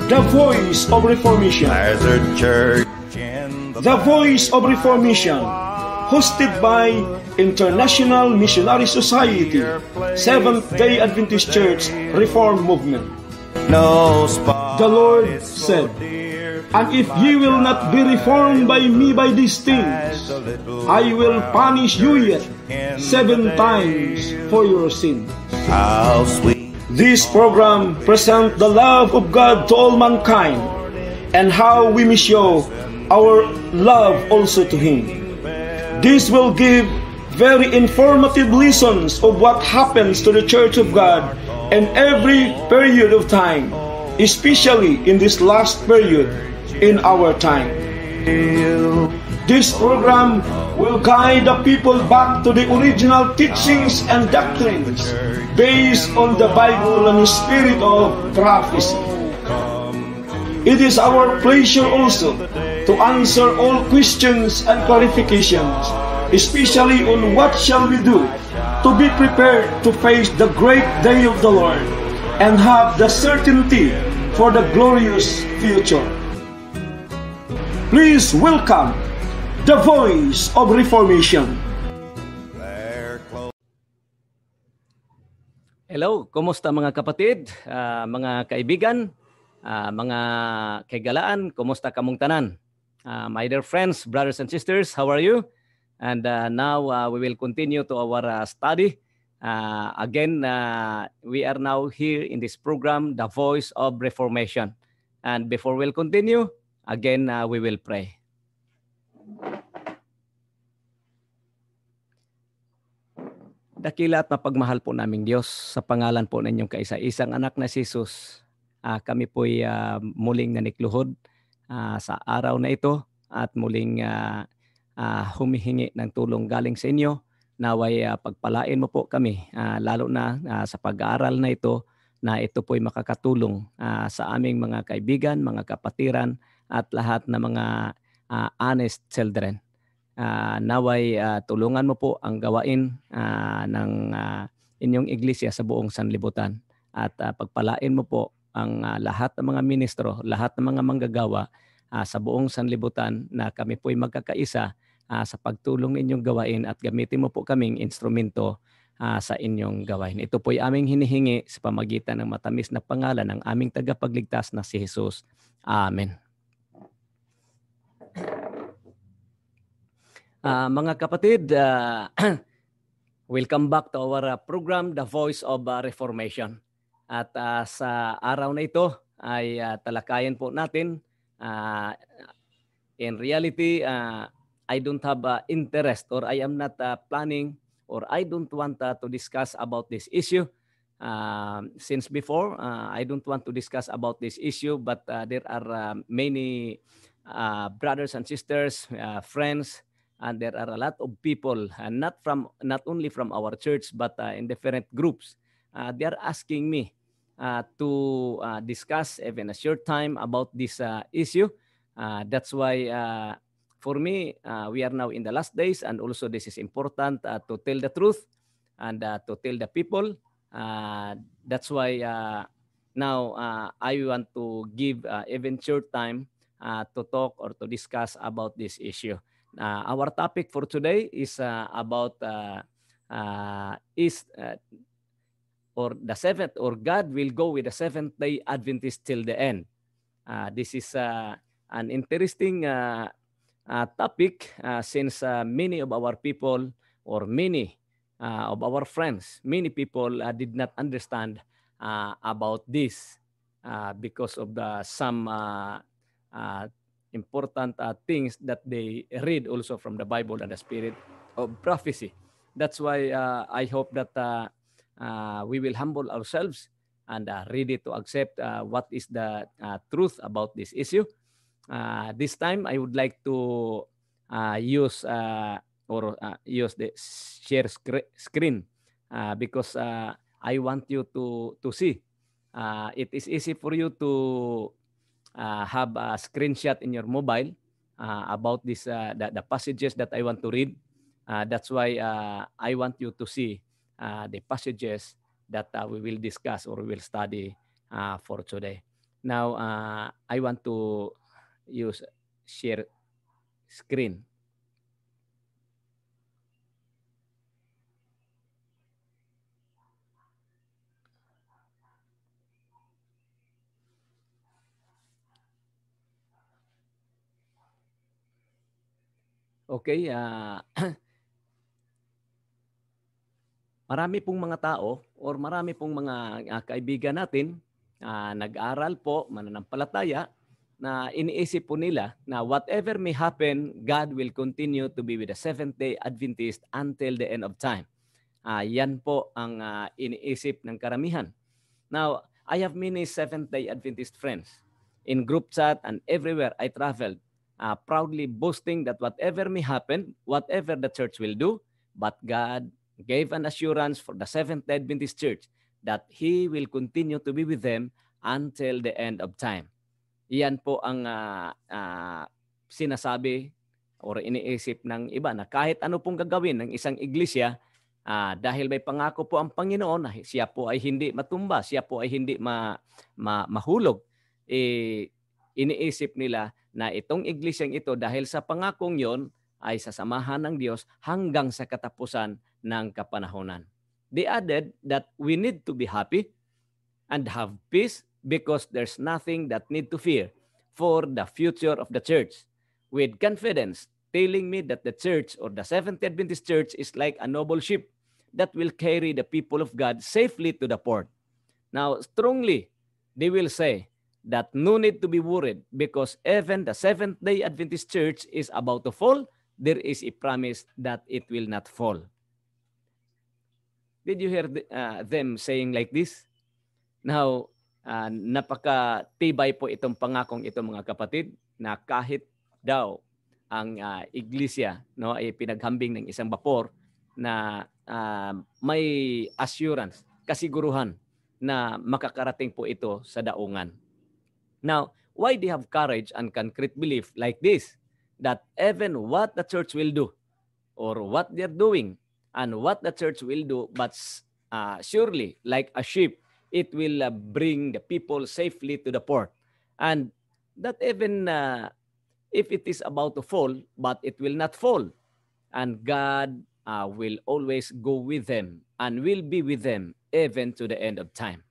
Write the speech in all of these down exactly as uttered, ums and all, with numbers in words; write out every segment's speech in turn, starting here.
The Voice of Reformation. There's a church in the The Voice of Reformation, hosted by International Missionary Society, Seventh-day Adventist Church Reform Movement. no spot. The Lord is so said, dear. "And if ye will not be reformed by me by these things, I will punish you yet seven times for your sin." How sweet This program presents the love of God to all mankind and how we may show our love also to Him. This will give very informative lessons of what happens to the Church of God in every period of time, especially in this last period in our time. This program will guide the people back to the original teachings and doctrines based on the Bible and the spirit of prophecy. It is our pleasure also to answer all questions and clarifications, especially on what shall we do to be prepared to face the great day of the Lord and have the certainty for the glorious future. Please welcome the Voice of Reformation. Hello, kumusta mga kapatid, uh, mga kaibigan, uh, mga kaigalaan, kumusta kamong tanan? Uh, my dear friends, brothers and sisters, how are you? And uh, now uh, we will continue to our uh, study. Uh, again, uh, we are now here in this program, The Voice of Reformation. And before we'll continue, again, uh, we will pray. Dakila at mapagmahal po naming Diyos, sa pangalan po ng inyong kaisa-isang anak na si Jesus, uh, kami po'y uh, muling nanikluhod uh, sa araw na ito at muling uh, uh, humihingi ng tulong galing sa inyo. Naway uh, pagpalain mo po kami, uh, lalo na uh, sa pag-aaral na ito, na ito po'y makakatulong uh, sa aming mga kaibigan, mga kapatiran at lahat ng mga uh, honest children. Uh, naway uh, tulungan mo po ang gawain uh, ng uh, inyong iglesia sa buong sanlibutan at uh, pagpalain mo po ang uh, lahat ng mga ministro, lahat ng mga manggagawa uh, sa buong sanlibutan na kami po'y magkakaisa uh, sa pagtulong inyong gawain at gamitin mo po kaming instrumento uh, sa inyong gawain. Ito po'y aming hinihingi sa pamagitan ng matamis na pangalan ng aming tagapagligtas na si Jesus. Amen. Uh, mga kapatid, uh, welcome back to our uh, program, The Voice of uh, Reformation. At uh, sa araw na ito ay uh, talakayan po natin, uh, in reality, uh, I don't have uh, interest or I am not uh, planning or I don't want uh, to discuss about this issue. Uh, since before, uh, I don't want to discuss about this issue, but uh, there are uh, many uh, brothers and sisters, uh, friends, and there are a lot of people, and uh, not from not only from our church, but uh, in different groups. Uh, they are asking me uh, to uh, discuss even a short time about this uh, issue. Uh, that's why, uh, for me, uh, we are now in the last days, and also this is important uh, to tell the truth and uh, to tell the people. Uh, that's why uh, now uh, I want to give uh, even short time uh, to talk or to discuss about this issue. Uh, our topic for today is uh, about uh, uh, is uh, or the seventh, or God will go with the Seventh-day Adventist till the end. Uh, this is uh, an interesting uh, uh, topic uh, since uh, many of our people or many uh, of our friends, many people uh, did not understand uh, about this uh, because of the some uh, uh, important uh, things that they read also from the Bible and the spirit of prophecy. That's why uh, I hope that uh, uh, we will humble ourselves and uh, ready to accept uh, what is the uh, truth about this issue. Uh, this time I would like to uh, use uh, or uh, use the share sc- screen uh, because uh, I want you to to see. Uh, it is easy for you to Uh, have a screenshot in your mobile uh, about this uh, the, the passages that I want to read. Uh, that's why uh, I want you to see uh, the passages that uh, we will discuss or we will study uh, for today. Now, uh, I want to use share screen. Okay, uh, marami pong mga tao or marami pong mga uh, kaibigan natin uh, nag-aral po, mananampalataya, na iniisip po nila na whatever may happen, God will continue to be with the Seventh-day Adventist until the end of time. Uh, yan po ang uh, iniisip ng karamihan. Now, I have many Seventh-day Adventist friends in group chat and everywhere I traveled, uh, proudly boasting that whatever may happen, whatever the church will do, but God gave an assurance for the Seventh-day Adventist Church that He will continue to be with them until the end of time. Iyan po ang uh, uh, sinasabi o iniisip ng iba na kahit ano pong gagawin ng isang iglesia, uh, dahil may pangako po ang Panginoon na siya po ay hindi matumba, siya po ay hindi ma, ma, mahulog, eh, iniisip nila na itong iglesyang ito dahil sa pangakong yon ay sasamahan ng Diyos hanggang sa katapusan ng kapanahonan. They added that we need to be happy and have peace because there's nothing that need to fear for the future of the church. With confidence, telling me that the church or the Seventh-day Adventist Church is like a noble ship that will carry the people of God safely to the port. Now, strongly, they will say that no need to be worried because even the Seventh-day Adventist Church is about to fall, there is a promise that it will not fall. Did you hear the, uh, them saying like this? Now, uh, napaka-tibay po itong pangakong ito mga kapatid na kahit daw ang uh, iglesia no, ay pinaghambing ng isang bapor na uh, may assurance, kasiguruhan na makakarating po ito sa daungan. Now, why they have courage and concrete belief like this? That even what the church will do or what they're doing and what the church will do, but uh, surely like a ship, it will uh, bring the people safely to the port. And that even uh, if it is about to fall, but it will not fall. And God uh, will always go with them and will be with them even to the end of time.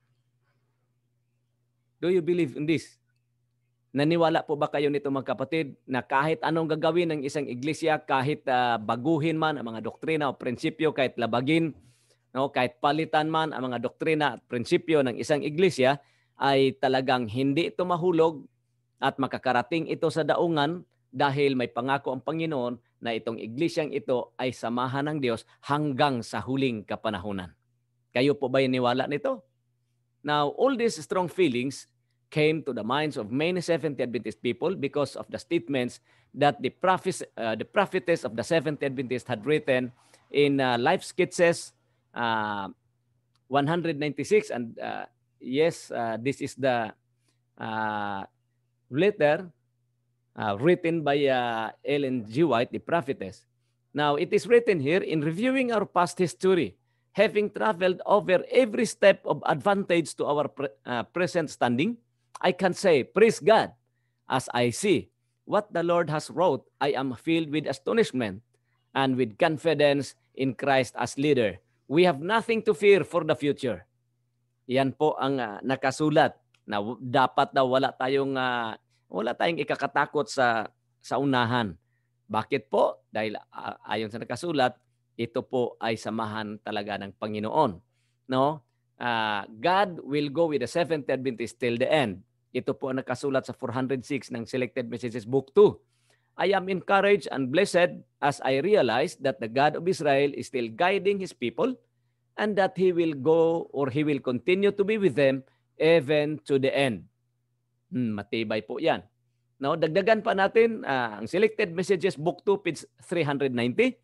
Do you believe in this? Naniwala po ba kayo nito mga kapatid na kahit anong gagawin ng isang iglesia, kahit uh, baguhin man ang mga doktrina o prinsipyo, kahit labagin, no, kahit palitan man ang mga doktrina at prinsipyo ng isang iglesia, ay talagang hindi ito mahulog at makakarating ito sa daungan dahil may pangako ang Panginoon na itong iglesyang ito ay samahan ng Diyos hanggang sa huling kapanahunan. Kayo po ba niwala nito? Now, all these strong feelings came to the minds of many Seventh-day Adventist people because of the statements that the, prophes, uh, the prophetess of the Seventh-day Adventist had written in uh, Life Sketches uh, one ninety-six. And uh, yes, uh, this is the uh, letter uh, written by uh, Ellen G. White, the prophetess. Now, it is written here, in reviewing our past history, having traveled over every step of advantage to our pre uh, present standing, I can say, praise God, as I see what the Lord has wrought, I am filled with astonishment and with confidence in Christ as leader. We have nothing to fear for the future. Yan po ang uh, nakasulat na dapat daw wala tayong uh, wala tayong ikakatakot sa sa unahan. Bakit po? Dahil uh, ayon sa nakasulat, ito po ay samahan talaga ng Panginoon. No? Uh, God will go with the Seventh-day Adventist till the end. Ito po ang nakasulat sa four oh six ng Selected Messages Book two. I am encouraged and blessed as I realize that the God of Israel is still guiding His people and that He will go or He will continue to be with them even to the end. Hmm, matibay po yan. Now, dagdagan pa natin uh, ang Selected Messages Book two, page three ninety.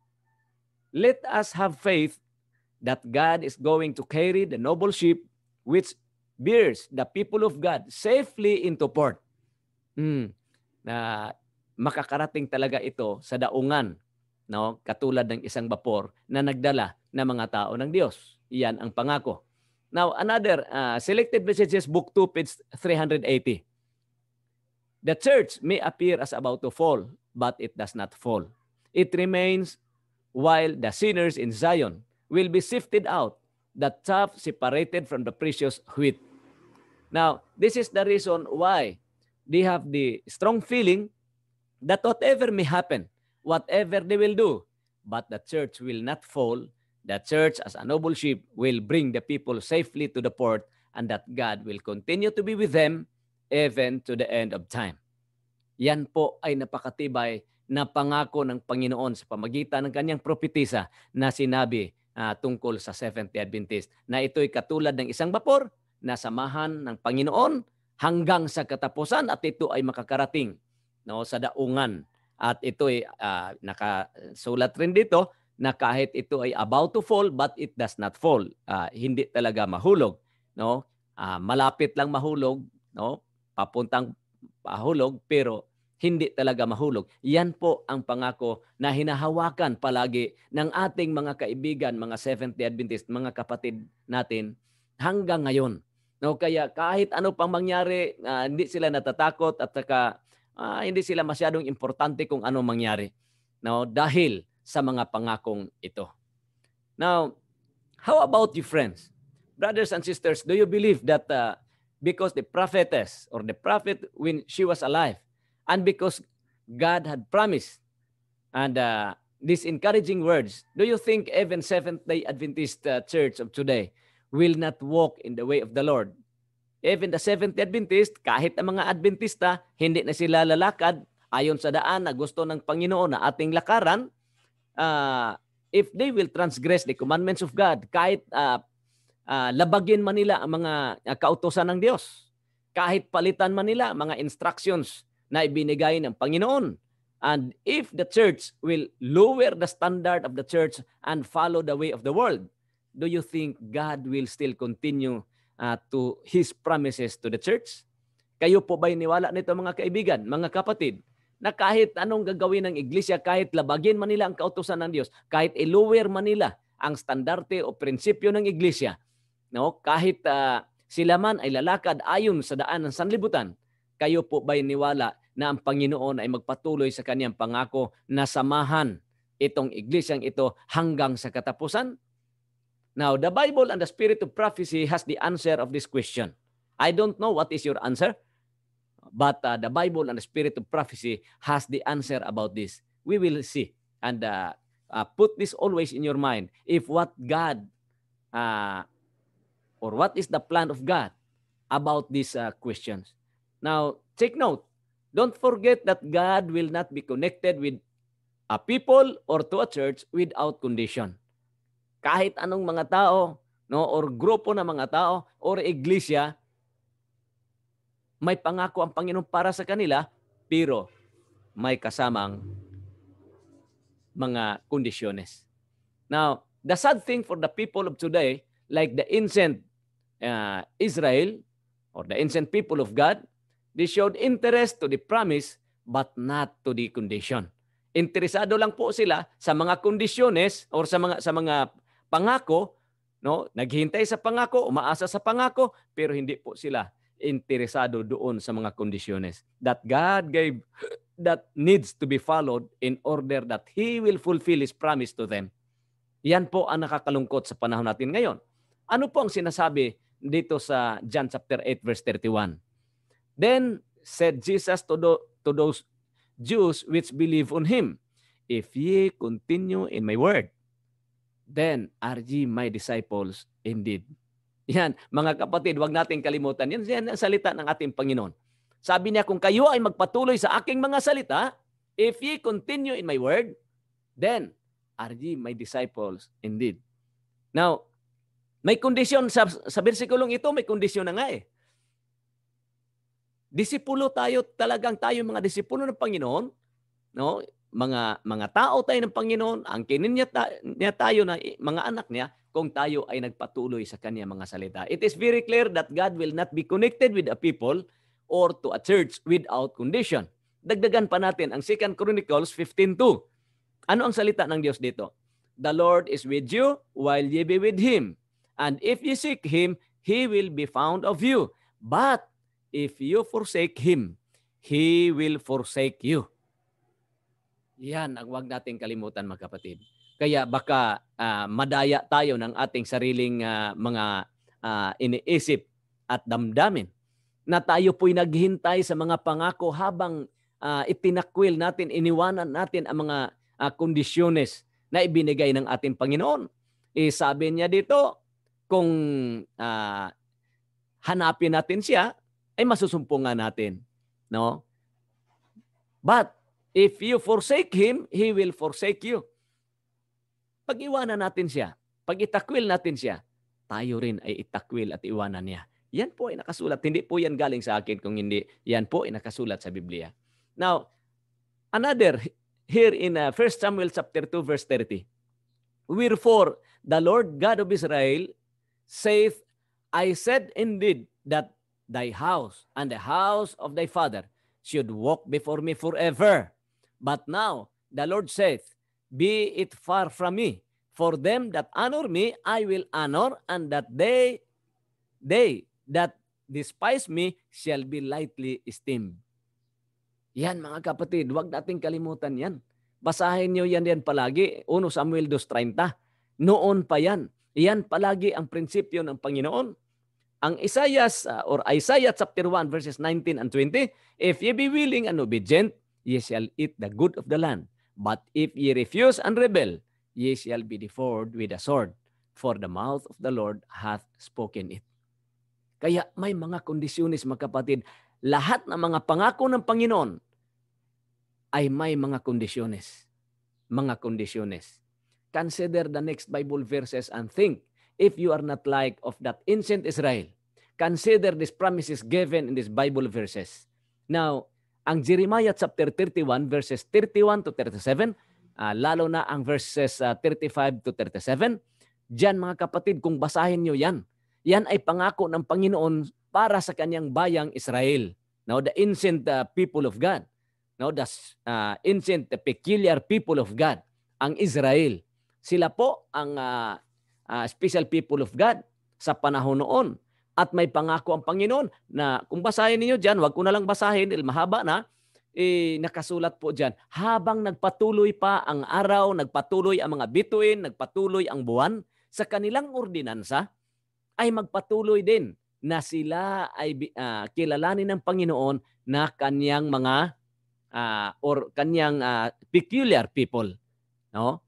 Let us have faith that God is going to carry the noble ship which bears the people of God safely into port. Hmm. Na makakarating talaga ito sa daungan, no? Katulad ng isang bapor na nagdala ng mga tao ng Diyos. Iyan ang pangako. Now, another, uh, Selected Messages, Book two, page three eighty. The church may appear as about to fall, but it does not fall. It remains while the sinners in Zion will be sifted out, the chaff separated from the precious wheat. Now, this is the reason why they have the strong feeling that whatever may happen, whatever they will do, but the church will not fall. The church, as a noble ship, will bring the people safely to the port, and that God will continue to be with them even to the end of time. Yan po ay napakatibay na pangako ng Panginoon sa pamagitan ng kanyang propetisa na sinabi uh, tungkol sa Seventh-day Adventist, na ito'y katulad ng isang bapor na samahan ng Panginoon hanggang sa katapusan, at ito ay makakarating, no, sa daungan. At ito'y uh, nakasulat rin dito na kahit ito ay about to fall, but it does not fall. Uh, hindi talaga mahulog, no? Uh, malapit lang mahulog, no? Papuntang mahulog, pero hindi talaga mahulog. Yan po ang pangako na hinahawakan palagi ng ating mga kaibigan, mga Seventh-day Adventist, mga kapatid natin hanggang ngayon. No, kaya kahit ano pang mangyari, uh, hindi sila natatakot, at saka uh, hindi sila masyadong importante kung ano mangyari. No, dahil sa mga pangakong ito. Now, how about you, friends? Brothers and sisters, do you believe that uh, because the prophetess or the prophet when she was alive, and because God had promised, and uh, these encouraging words, do you think even Seventh-day Adventist uh, church of today will not walk in the way of the Lord? Even the Seventh-day Adventist, kahit ang mga Adventista, hindi na sila lalakad ayon sa daan na gusto ng Panginoon na ating lakaran. Uh, if they will transgress the commandments of God, kahit uh, uh, labagin man nila ang mga uh, kautosan ng Diyos, kahit palitan man nila mga instructions na ibinigay ng Panginoon, and if the church will lower the standard of the church and follow the way of the world, do you think God will still continue uh, to His promises to the church? Kayo po ba'y niwala nito, mga kaibigan, mga kapatid, na kahit anong gagawin ng iglesia, kahit labagin man nila ang kautusan ng Diyos, kahit i-lower man nila ang standarte o prinsipyo ng iglesia, no, kahit uh, sila man ay lalakad ayon sa daan ng sanlibutan, kayo po ba'y niwala na ang Panginoon ay magpatuloy sa kanyang pangako na samahan itong iglesyang ito hanggang sa katapusan? Now, the Bible and the Spirit of Prophecy has the answer of this question. I don't know what is your answer, but uh, the Bible and the Spirit of Prophecy has the answer about this. We will see. And uh, uh, put this always in your mind. If what God, uh, or what is the plan of God about these uh, questions. Now, take note. Don't forget that God will not be connected with a people or to a church without condition. Kahit anong mga tao, no, or grupo ng mga tao, or iglesia, may pangako ang Panginoon para sa kanila, pero may kasamang mga kondisyones. Now, the sad thing for the people of today, like the ancient uh, Israel, or the ancient people of God, they showed interest to the promise, but not to the condition. Interesado lang po sila sa mga kondisyones, or sa mga sa mga pangako, no? Naghihintay sa pangako, umaasa sa pangako, pero hindi po sila interesado doon sa mga kondisyones that God gave, that needs to be followed in order that He will fulfill His promise to them. Yan po ang nakakalungkot sa panahon natin ngayon. Ano po ang sinasabi dito sa John chapter eight verse thirty-one? Then said Jesus to, the, to those Jews which believe on Him, if ye continue in my word, then are ye my disciples indeed. Yan, mga kapatid, wag nating kalimutan. Yan, yan ang salita ng ating Panginoon. Sabi niya, kung kayo ay magpatuloy sa aking mga salita, if ye continue in my word, then are ye my disciples indeed. Now, may kondisyon sa, sa bersikulong ito, may kondisyon na nga eh. Disipulo tayo, talagang tayo mga disipulo ng Panginoon, no? Mga mga tao tayo ng Panginoon, angkinin niya, ta, niya tayo na mga anak niya kung tayo ay nagpatuloy sa kanya mga salita. It is very clear that God will not be connected with a people or to a church without condition. Dagdagan pa natin ang Second Chronicles fifteen two. Ano ang salita ng Diyos dito? The Lord is with you while ye be with Him, And if you seek Him, He will be found of you. But if you forsake Him, He will forsake you. Yan ang huwag nating kalimutan, mga kapatid. Kaya baka uh, madaya tayo ng ating sariling uh, mga uh, iniisip at damdamin na tayo po'y naghihintay sa mga pangako habang uh, itinakwil natin, iniwanan natin ang mga uh, kondisyones na ibinigay ng ating Panginoon. Eh, sabi niya dito, kung uh, hanapin natin siya, ay masusumpungan natin. No? But if you forsake Him, He will forsake you. Pag iwanan natin siya, pag itakwil natin siya, tayo rin ay itakwil at iwanan niya. Yan po ay nakasulat. Hindi po yan galing sa akin kung hindi. Yan po ay nakasulat sa Biblia. Now, another, here in uh, First Samuel chapter two, verse thirty. Wherefore, the Lord God of Israel saith, I said indeed that thy house and the house of thy father should walk before me forever. But now, the Lord saith, be it far from me. For them that honor me, I will honor, and that they, they that despise me shall be lightly esteemed. Yan mga kapatid, huwag nating kalimutan yan. Basahin niyo yan yan palagi. First Samuel two thirty. Noon pa yan. Yan palagi ang prinsipyo ng Panginoon. Ang Isaiah uh, or Isaiah chapter one verses nineteen and twenty, if ye be willing and obedient, ye shall eat the good of the land. But if ye refuse and rebel, ye shall be devoured with a sword, for the mouth of the Lord hath spoken it. Kaya may mga kondisyones, mga kapatid. Lahat ng mga pangako ng Panginoon ay may mga kondisyones. Mga kondisyones. Consider the next Bible verses and think, if you are not like of that ancient Israel, consider these promises given in these Bible verses. Now, ang Jeremiah chapter thirty-one, verses thirty-one to thirty-seven, uh, lalo na ang verses uh, thirty-five to thirty-seven, diyan mga kapatid, kung basahin nyo yan, yan ay pangako ng Panginoon para sa kanyang bayang Israel. Now, the ancient uh, people of God. Now, the uh, ancient, the peculiar people of God, ang Israel. Sila po ang uh, uh, special people of God sa panahon noon. At may pangako ang Panginoon na kung basahin niyo diyan, wag ko na lang basahin dahil mahaba na, eh, nakasulat po diyan, habang nagpatuloy pa ang araw, nagpatuloy ang mga bituin, nagpatuloy ang buwan, sa kanilang ordinansa, ay magpatuloy din na sila ay uh, kilalanin ng Panginoon na kanyang mga uh, or kanyang uh, peculiar people. No?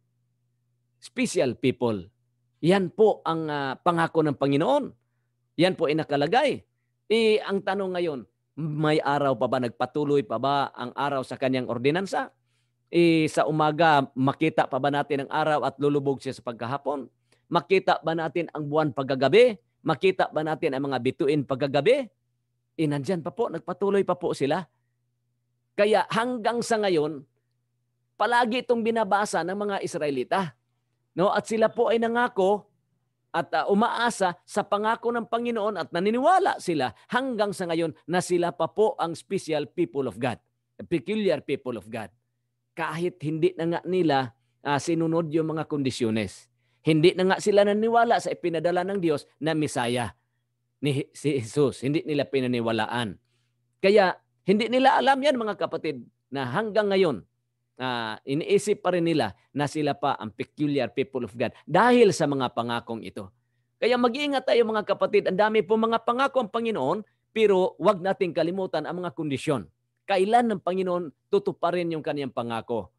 Special people. Yan po ang uh, pangako ng Panginoon. Yan po ay nakalagay. Eh, ang tanong ngayon, may araw pa ba, nagpatuloy pa ba ang araw sa kanyang ordinansa? Eh, sa umaga, makita pa ba natin ang araw at lulubog siya sa pagkahapon? Makita ba natin ang buwan pagkagabi? Makita ba natin ang mga bituin pagkagabi? Eh, nandyan pa po, nagpatuloy pa po sila. Kaya hanggang sa ngayon, palagi itong binabasa ng mga Israelita. No? At sila po ay nangako at uh, umaasa sa pangako ng Panginoon at naniniwala sila hanggang sa ngayon na sila pa po ang special people of God, the peculiar people of God. Kahit hindi na nga nila uh, sinunod yung mga kondisyones. Hindi na nga sila naniniwala sa ipinadala ng Diyos na Misaya, ni si Jesus. Hindi nila pinaniwalaan. Kaya hindi nila alam yan mga kapatid na hanggang ngayon Uh, iniisip pa rin nila na sila pa ang peculiar people of God dahil sa mga pangakong ito. Kaya mag-iingat tayo mga kapatid, ang dami po mga pangako ang Panginoon, pero wag nating kalimutan ang mga kondisyon. Kailan ng Panginoon tutuparin yung kaniyang pangako?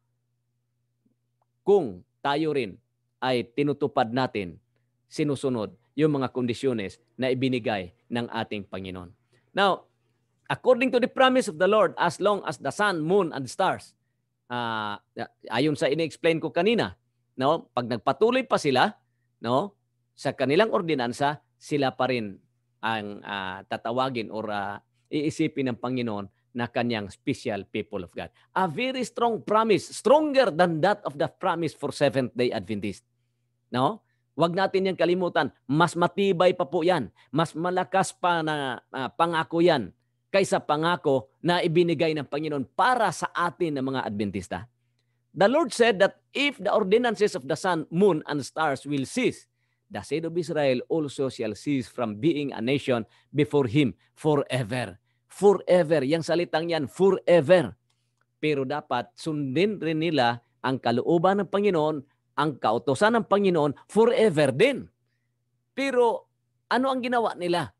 Kung tayo rin ay tinutupad natin, sinusunod yung mga kondisyones na ibinigay ng ating Panginoon. Now, according to the promise of the Lord, as long as the sun, moon, and stars, Uh, ayon sa ini-explain ko kanina, no, pag nagpatuloy pa sila, no, sa kanilang ordinansa, sila pa rin ang uh, tatawagin or uh, iisipin ng Panginoon na kanyang special people of God. A very strong promise, stronger than that of the promise for Seventh-day Adventist. No? Huwag natin yan kalimutan. Mas matibay pa po yan. Mas malakas pa na uh, pangako yan kaysa pangako na ibinigay ng Panginoon para sa atin ng mga Adventista. The Lord said that if the ordinances of the sun, moon, and stars will cease, the seed of Israel also shall cease from being a nation before Him forever. Forever. Yang salitang yan, forever. Pero dapat sundin rin nila ang kalooban ng Panginoon, ang kautosan ng Panginoon, forever din. Pero ano ang ginawa nila?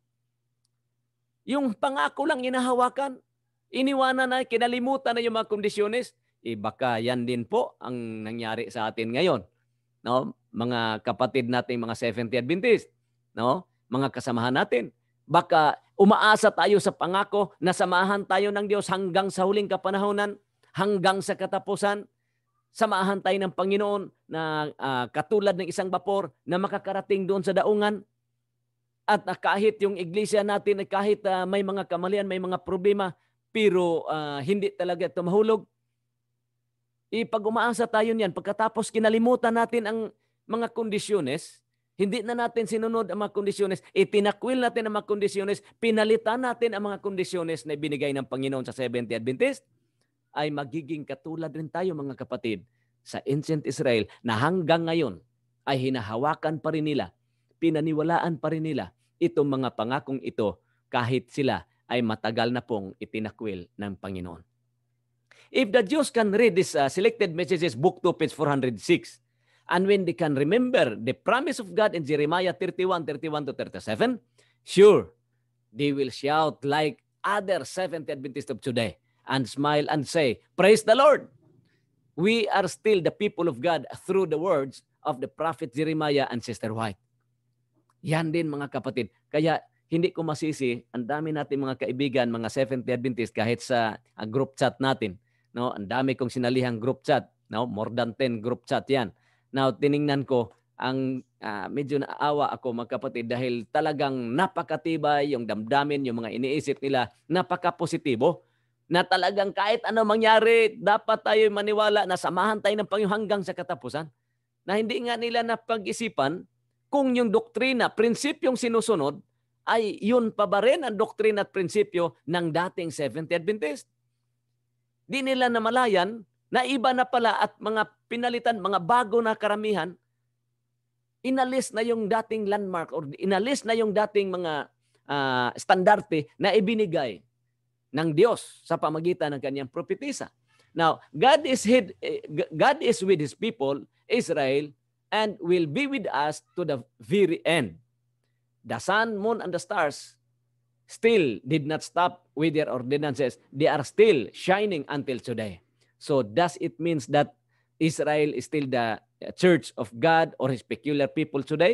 Yung pangako lang inahawakan, iniwanan na, kinalimutan na yung mga kondisyones. Eh baka yan din po ang nangyari sa atin ngayon. No? Mga kapatid natin, mga Seventh-day Adventist, no? Mga kasamahan natin. Baka umaasa tayo sa pangako na samahan tayo ng Diyos hanggang sa huling kapanahonan, hanggang sa katapusan. Samahan tayo ng Panginoon na uh, katulad ng isang bapor na makakarating doon sa daungan. At uh, kahit yung iglesia natin, kahit uh, may mga kamalian, may mga problema, pero uh, hindi talaga ito mahulog. Ipag umaasa tayo niyan, pagkatapos kinalimutan natin ang mga kondisyones, hindi na natin sinunod ang mga kondisyones, itinakwil natin ang mga kondisyones, pinalitan natin ang mga kondisyones na ibinigay ng Panginoon sa Seventh-day Adventist, ay magiging katulad rin tayo mga kapatid sa ancient Israel na hanggang ngayon ay hinahawakan pa rin nila, pinaniwalaan pa rin nila itong mga pangakong ito kahit sila ay matagal na pong itinakwil ng Panginoon. If the Jews can read this uh, selected messages, book two, page four hundred six, and when they can remember the promise of God in Jeremiah thirty-one, thirty-one to thirty-seven, sure, they will shout like other Seventh-day Adventists of today and smile and say, praise the Lord! We are still the people of God through the words of the prophet Jeremiah and Sister White. Yan din mga kapatid. Kaya hindi ko masisi, ang dami natin mga kaibigan, mga Seventh-day Adventists kahit sa uh, group chat natin. No, ang dami kong sinalihang group chat, no, more than ten group chat 'yan. Now tiningnan ko ang uh, medyo naawa ako mga kapatid dahil talagang napakatibay yung damdamin, yung mga iniisip nila, napaka-positibo. Na talagang kahit ano mangyari, dapat tayo maniwala na samahan tayo ng Panginoon hanggang sa katapusan. Na hindi nga nila napag-isipan kung yung doktrina, prinsipyong sinusunod ay yun pa ba rin ang doktrina at prinsipyo ng dating Seventh-day Adventist. Di nila namalayan na iba na pala at mga pinalitan, mga bago na karamihan, inalis na yung dating landmark or inalis na yung dating mga uh, standarte na ibinigay ng Diyos sa pamagitan ng kanyang propetisa. Now, God is, hid, God is with His people, Israel, and will be with us to the very end. The sun, moon, and the stars still did not stop with their ordinances. They are still shining until today. So does it means that Israel is still the church of God or His peculiar people today?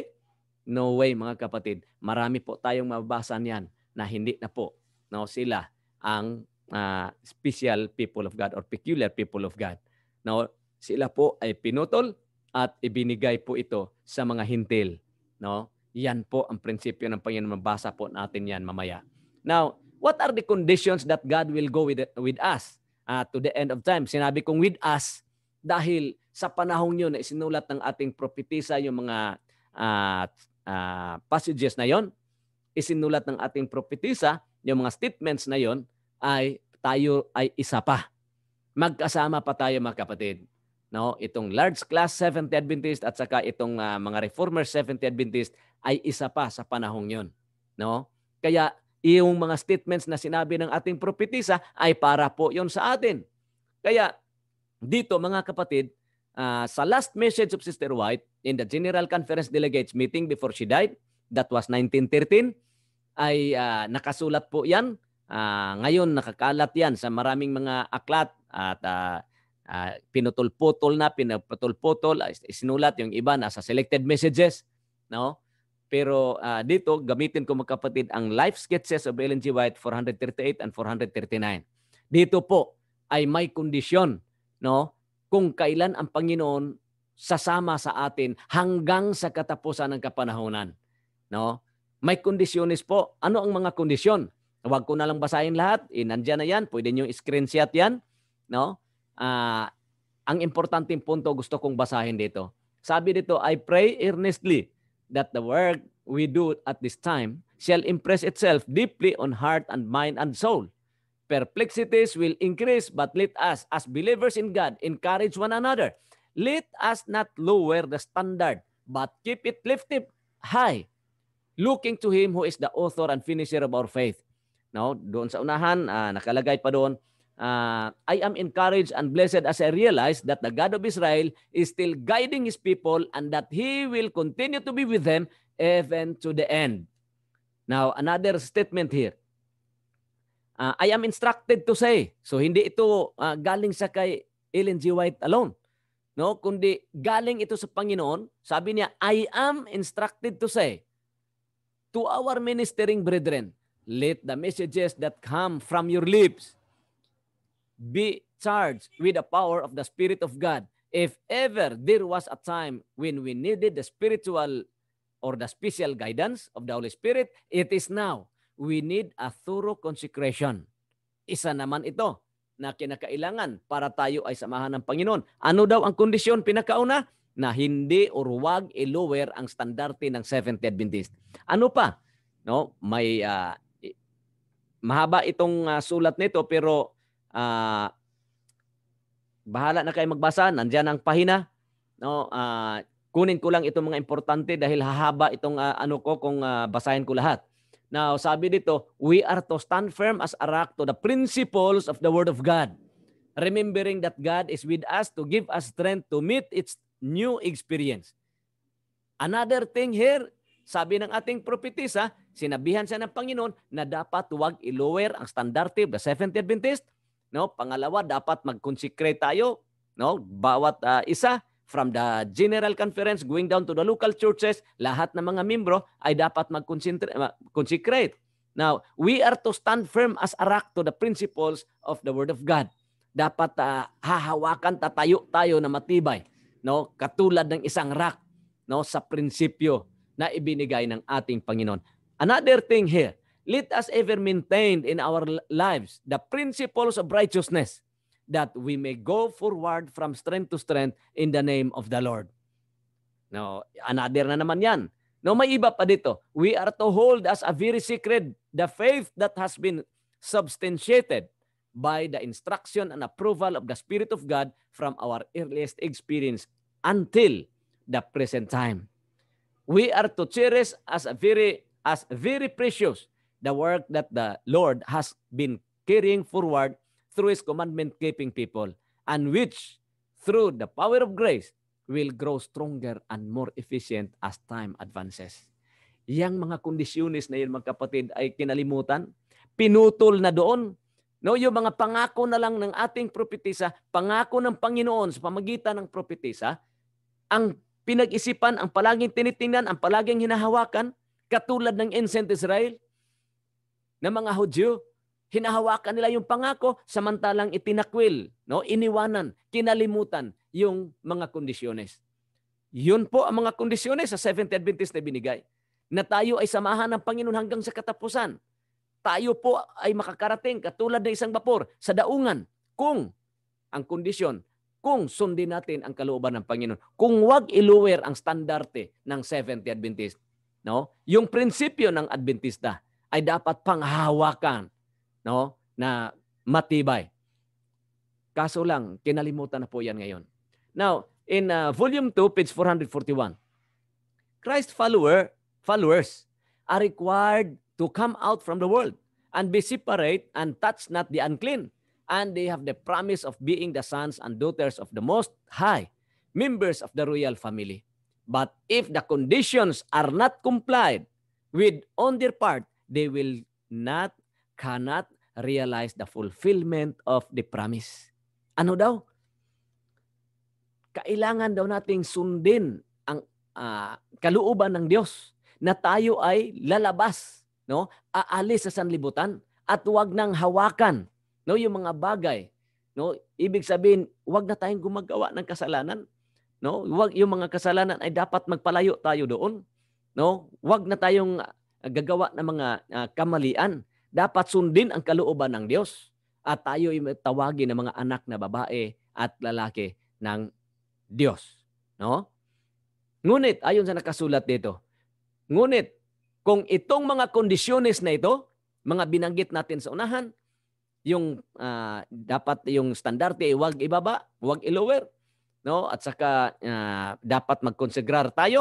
No way mga kapatid. Marami po tayong mababasa niyan na hindi na po no, sila ang uh, special people of God or peculiar people of God. No, sila po ay pinutol at ibinigay po ito sa mga hintil. No? Yan po ang prinsipyo ng Panginoon. Mabasa po natin yan mamaya. Now, what are the conditions that God will go with, with us uh, to the end of time? Sinabi kong with us dahil sa panahong yun na isinulat ng ating propetisa yung mga uh, uh, passages na yon, isinulat ng ating propetisa yung mga statements na yon, ay tayo ay isa pa. Magkasama pa tayo mga kapatid. No, itong large class Seventh-day Adventist at saka itong uh, mga reformer Seventh-day Adventist ay isa pa sa panahong 'yon, no? Kaya yung mga statements na sinabi ng ating propetisa ay para po 'yon sa atin. Kaya dito mga kapatid, uh, sa last message of Sister White in the General Conference Delegates meeting before she died, that was nineteen thirteen, ay uh, nakasulat po 'yan. Uh, ngayon nakakalat 'yan sa maraming mga aklat at uh, Uh, pinutol-putol na, pinutol-putol, uh, isinulat yung iba nasa selected messages, no? Pero uh, dito, gamitin ko mga kapatid ang Life Sketches of Ellen G. White four thirty-eight and four thirty-nine. Dito po ay may kondisyon, no? Kung kailan ang Panginoon sasama sa atin hanggang sa katapusan ng kapanahonan, no? May kondisyones po. Ano ang mga kondisyon? Huwag ko na lang basahin lahat. Eh, nandiyan na yan. Pwede nyo screenshot yan, no? Uh, ang importanteng punto gusto kong basahin dito. Sabi dito, I pray earnestly that the work we do at this time shall impress itself deeply on heart and mind and soul. Perplexities will increase, but let us, as believers in God, encourage one another. Let us not lower the standard, but keep it lifted, high, looking to Him who is the author and finisher of our faith. No, doon sa unahan, uh, nakalagay pa doon, uh, I am encouraged and blessed as I realize that the God of Israel is still guiding His people and that He will continue to be with them even to the end. Now, another statement here. Uh, I am instructed to say. So, hindi ito uh, galing sa kay Ellen G. White alone. No, kundi galing ito sa Panginoon. Sabi niya, I am instructed to say to our ministering brethren, let the messages that come from your lips be charged with the power of the Spirit of God. If ever there was a time when we needed the spiritual or the special guidance of the Holy Spirit, it is now. We need a thorough consecration. Isa naman ito na kinakailangan para tayo ay samahan ng Panginoon. Ano daw ang kondisyon pinakauna? Na hindi or wag i-lower ang standarte ng Seventh-day Adventist. Ano pa? No, may uh, mahaba itong uh, sulat nito pero uh, bahala na kayo magbasa. Nandiyan ang pahina. No, uh, kunin ko lang itong mga importante dahil hahaba itong uh, ano ko kung uh, basahin ko lahat. Now, sabi dito, we are to stand firm as a rock to the principles of the Word of God. Remembering that God is with us to give us strength to meet its new experience. Another thing here, sabi ng ating propetisa, sinabihan siya ng Panginoon na dapat huwag i-lower ang standarte of the Seventh-day Adventist. No? Pangalawa, dapat mag-consecrate tayo. No? Bawat uh, isa, from the General Conference going down to the local churches, lahat ng mga membro ay dapat mag-consecrate. Now, we are to stand firm as a rock to the principles of the Word of God. Dapat uh, hahawakan, tatayo tayo na matibay, no? Katulad ng isang rock, no? Sa prinsipyo na ibinigay ng ating Panginoon. Another thing here, let us ever maintain in our lives the principles of righteousness, that we may go forward from strength to strength in the name of the Lord. No, another na naman yan. No, may iba pa dito. We are to hold as a very secret the faith that has been substantiated by the instruction and approval of the Spirit of God from our earliest experience until the present time. We are to cherish as a very as very precious the work that the Lord has been carrying forward through His commandment-keeping people, and which, through the power of grace, will grow stronger and more efficient as time advances. Yang mga kondisyones na yun, mga kapatid, ay kinalimutan, pinutol na doon. No, yung mga pangako na lang ng ating propetisa, pangako ng Panginoon sa pamagitan ng propetisa, ang pinag-isipan, ang palaging tinitingnan, ang palaging hinahawakan, katulad ng ancient Israel, ng mga Hudyo, hinahawakan nila yung pangako, samantalang itinakwil, no? Iniwanan, kinalimutan yung mga kondisyones. Yun po ang mga kondisyones sa Seventh-day Adventist na binigay. Na tayo ay samahan ng Panginoon hanggang sa katapusan. Tayo po ay makakarating katulad ng isang bapor sa daungan kung ang kondisyon, kung sundin natin ang kalooban ng Panginoon. Kung wag ilower ang standarte ng Seventh-day Adventist. No? Yung prinsipyo ng Adventista ay dapat panghahawakan, no, na matibay. Kaso lang, kinalimutan na po yan ngayon. Now, in uh, volume two, page four forty-one, Christ follower, followers are required to come out from the world and be separate and touch not the unclean. And they have the promise of being the sons and daughters of the Most High, members of the royal family. But if the conditions are not complied with on their part, they will not, cannot realize the fulfillment of the promise. Ano daw? Kailangan daw nating sundin ang uh, kalooban ng Diyos na tayo ay lalabas, no? Aalis sa sanlibutan at huwag nang hawakan, no, yung mga bagay, no? Ibig sabihin, huwag na tayong gumagawa ng kasalanan, no? Huwag yung mga kasalanan ay dapat magpalayo tayo doon, no? Huwag na tayong uh, gagawa ng mga uh, kamalian. Dapat sundin ang kalooban ng Diyos at tayo ay tawagin ng mga anak na babae at lalaki ng Diyos. No? Ngunit, ayon sa nakasulat dito, ngunit kung itong mga kondisyones na ito, mga binanggit natin sa unahan, yung uh, dapat yung standarte ay huwag ibaba, huwag ilower, no? At saka uh, dapat magkonsegrar tayo,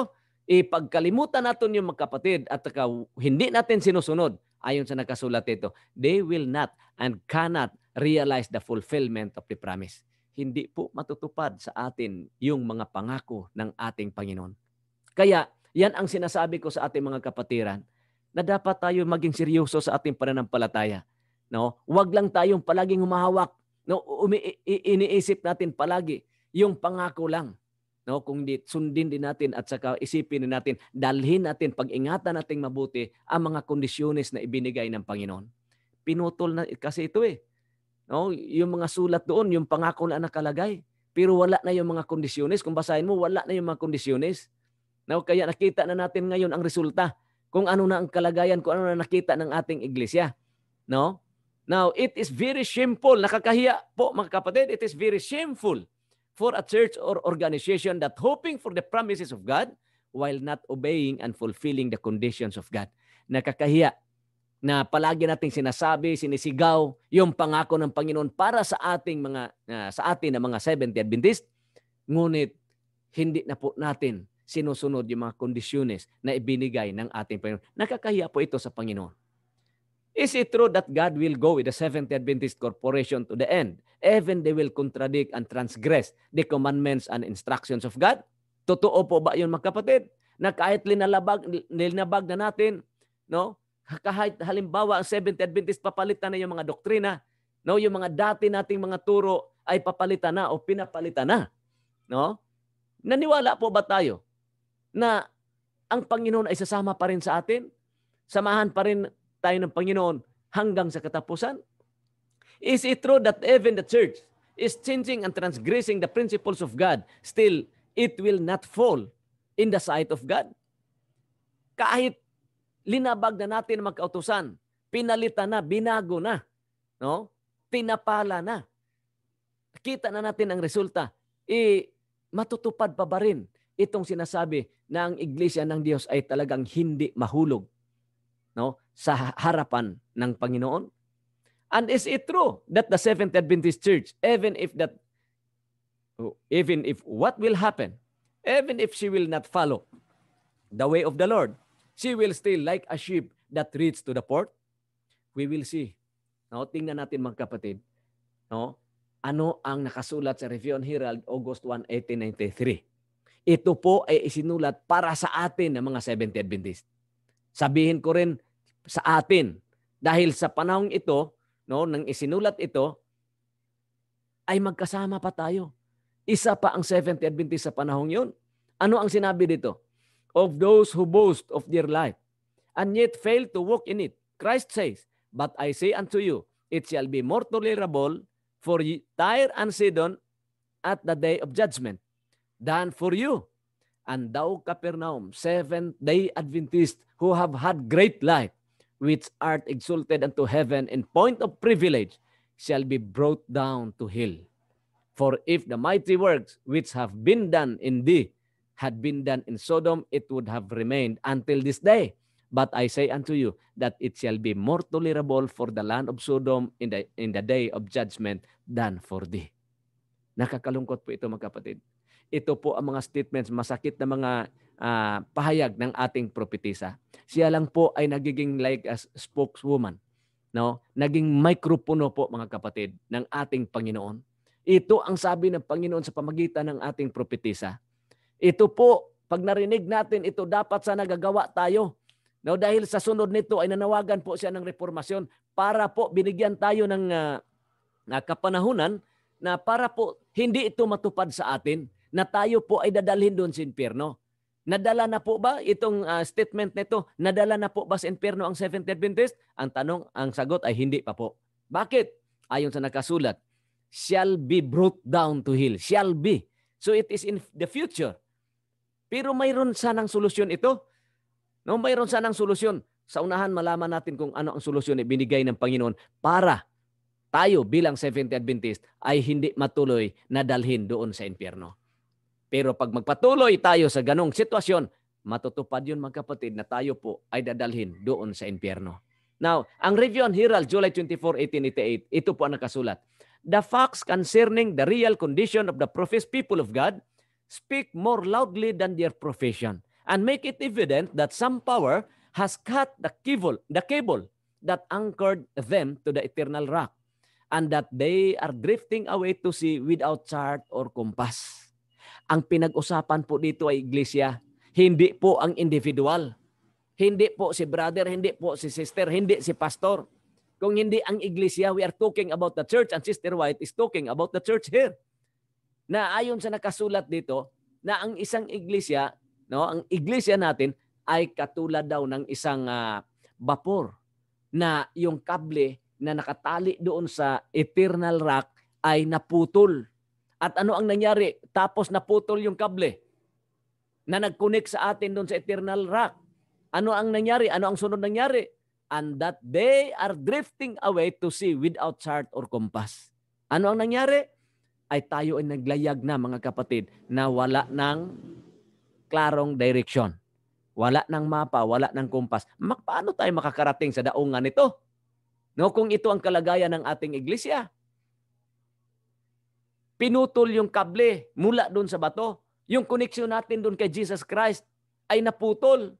ipagkalimutan natin yung mga kapatid at saka hindi natin sinusunod ayon sa nakasulat ito, they will not and cannot realize the fulfillment of the promise. Hindi po matutupad sa atin yung mga pangako ng ating Panginoon. Kaya yan ang sinasabi ko sa ating mga kapatiran, na dapat tayo maging seryoso sa ating pananampalataya. No? Huwag lang tayong palaging humahawak. No? Umi- iniisip natin palagi yung pangako lang. No, kung di, sundin din natin at saka isipin din natin, dalhin natin, pag-ingatan natin mabuti ang mga kondisyones na ibinigay ng Panginoon. Pinutol na kasi ito eh. No, yung mga sulat doon, yung pangako na nakalagay, pero wala na yung mga kondisyones. Kung basahin mo, wala na yung mga kondisyones. No, kaya nakita na natin ngayon ang resulta, kung ano na ang kalagayan, kung ano na nakita ng ating iglesia. No? Now, it is very shameful, nakakahiya po mga kapatid, it is very shameful for a church or organization that hoping for the promises of God while not obeying and fulfilling the conditions of God. Nakakahiya na palagi nating sinasabi, sinisigaw yung pangako ng Panginoon para sa ating mga uh, sa atin na mga Seventh-day Adventist, ngunit hindi na po natin sinusunod yung mga kondisyones na ibinigay ng ating Panginoon. Nakakahiya po ito sa Panginoon. Is it true that God will go with the Seventh-day Adventist Corporation to the end, even they will contradict and transgress the commandments and instructions of God? Totoo po ba yun mga kapatid? Na kahit linalabag, linabag na natin, no? Kahit halimbawa ang Seventh-day Adventist papalitan na yung mga doktrina, no? Yung mga dati nating mga turo ay papalitan na o pinapalitan na, no? Naniwala po ba tayo na ang Panginoon ay sasama pa rin sa atin? Samahan pa rin tayo ng Panginoon hanggang sa katapusan? Is it true that even the church is changing and transgressing the principles of God, still it will not fall in the sight of God? Kahit linabag na natin ang magkautusan, pinalitan na, binago na, no? Tinapala na. Kita na natin ang resulta. Eh, matutupad pa ba rin itong sinasabi na ang iglesia ng Diyos ay talagang hindi mahulog, no, sa harapan ng Panginoon? And is it true that the Seventh-day Adventist Church, even if that, even if what will happen, even if she will not follow the way of the Lord, she will still like a ship that reaches to the port? We will see. No, tingnan natin mga kapatid, no, ano ang nakasulat sa Review and Herald, August first, eighteen ninety-three. Ito po ay isinulat para sa atin ng mga Seventh-day Adventist. Sabihin ko rin sa atin, dahil sa panahong ito, no, nang isinulat ito, ay magkasama pa tayo. Isa pa ang Seventh-day Adventist sa panahong yun. Ano ang sinabi dito? Of those who boast of their life, and yet fail to walk in it, Christ says, but I say unto you, it shall be more tolerable for Tyre and Sidon at the day of judgment than for you. And thou, Capernaum, Seventh-day Adventist, who have had great light, which art exalted unto heaven in point of privilege, shall be brought down to hell. For if the mighty works which have been done in thee had been done in Sodom, it would have remained until this day. But I say unto you that it shall be more tolerable for the land of Sodom in the, in the day of judgment than for thee. Nakakalungkot po ito mga kapatid. Ito po ang mga statements, masakit na mga uh, pahayag ng ating propetisa. Siya lang po ay nagiging like a spokeswoman, no? Naging mikropono po mga kapatid ng ating Panginoon. Ito ang sabi ng Panginoon sa pamagitan ng ating propetisa. Ito po, pag narinig natin, ito dapat sa nagagawa tayo. No, dahil sa sunod nito ay nanawagan po siya ng reformasyon para po binigyan tayo ng uh, uh, kapanahunan na para po hindi ito matupad sa atin, na tayo po ay dadalhin doon sa impyerno. Nadala na po ba itong uh, statement nito? Nadala na po ba sa impyerno ang Seventh-day Adventist? Ang tanong, ang sagot ay hindi pa po. Bakit? Ayon sa nakasulat, shall be brought down to hell. Shall be. So it is in the future. Pero mayroon sanang solusyon ito. No, mayroon sanang solusyon. Sa unahan, malaman natin kung ano ang solusyon na binigay ng Panginoon para tayo bilang Seventh-day Adventist ay hindi matuloy na dalhin doon sa impyerno. Pero pag magpatuloy tayo sa ganong sitwasyon, matutupad yun mga kapatid na tayo po ay dadalhin doon sa impyerno. Now, ang Review and Herald, July twenty-fourth, eighteen eighty-eight, ito po ang nakasulat. The facts concerning the real condition of the professed people of God speak more loudly than their profession. and make it evident that some power has cut the cable, the cable that anchored them to the eternal rock, and that they are drifting away to sea without chart or compass. Ang pinag-usapan po dito ay iglesia, hindi po ang individual. Hindi po si brother, hindi po si sister, hindi si pastor. Kung hindi ang iglesia, we are talking about the church, and Sister White is talking about the church here. Na ayon sa nakasulat dito, na ang isang iglesia, no, ang iglesia natin ay katulad daw ng isang uh, vapor na yung kable na nakatali doon sa eternal rock ay naputol. At ano ang nangyari? Tapos naputol yung kable na nag-connect sa atin doon sa eternal rock. Ano ang nangyari? Ano ang sunod nangyari? And that they are drifting away to sea without chart or compass. Ano ang nangyari? Ay tayo ay naglayag na, mga kapatid, na wala ng klarong direksyon. Wala ng mapa, wala ng kumpas. Paano tayo makakarating sa daungan nito? No, kung ito ang kalagayan ng ating iglesia. Pinutol yung kable mula doon sa bato. Yung koneksyon natin doon kay Jesus Christ ay naputol.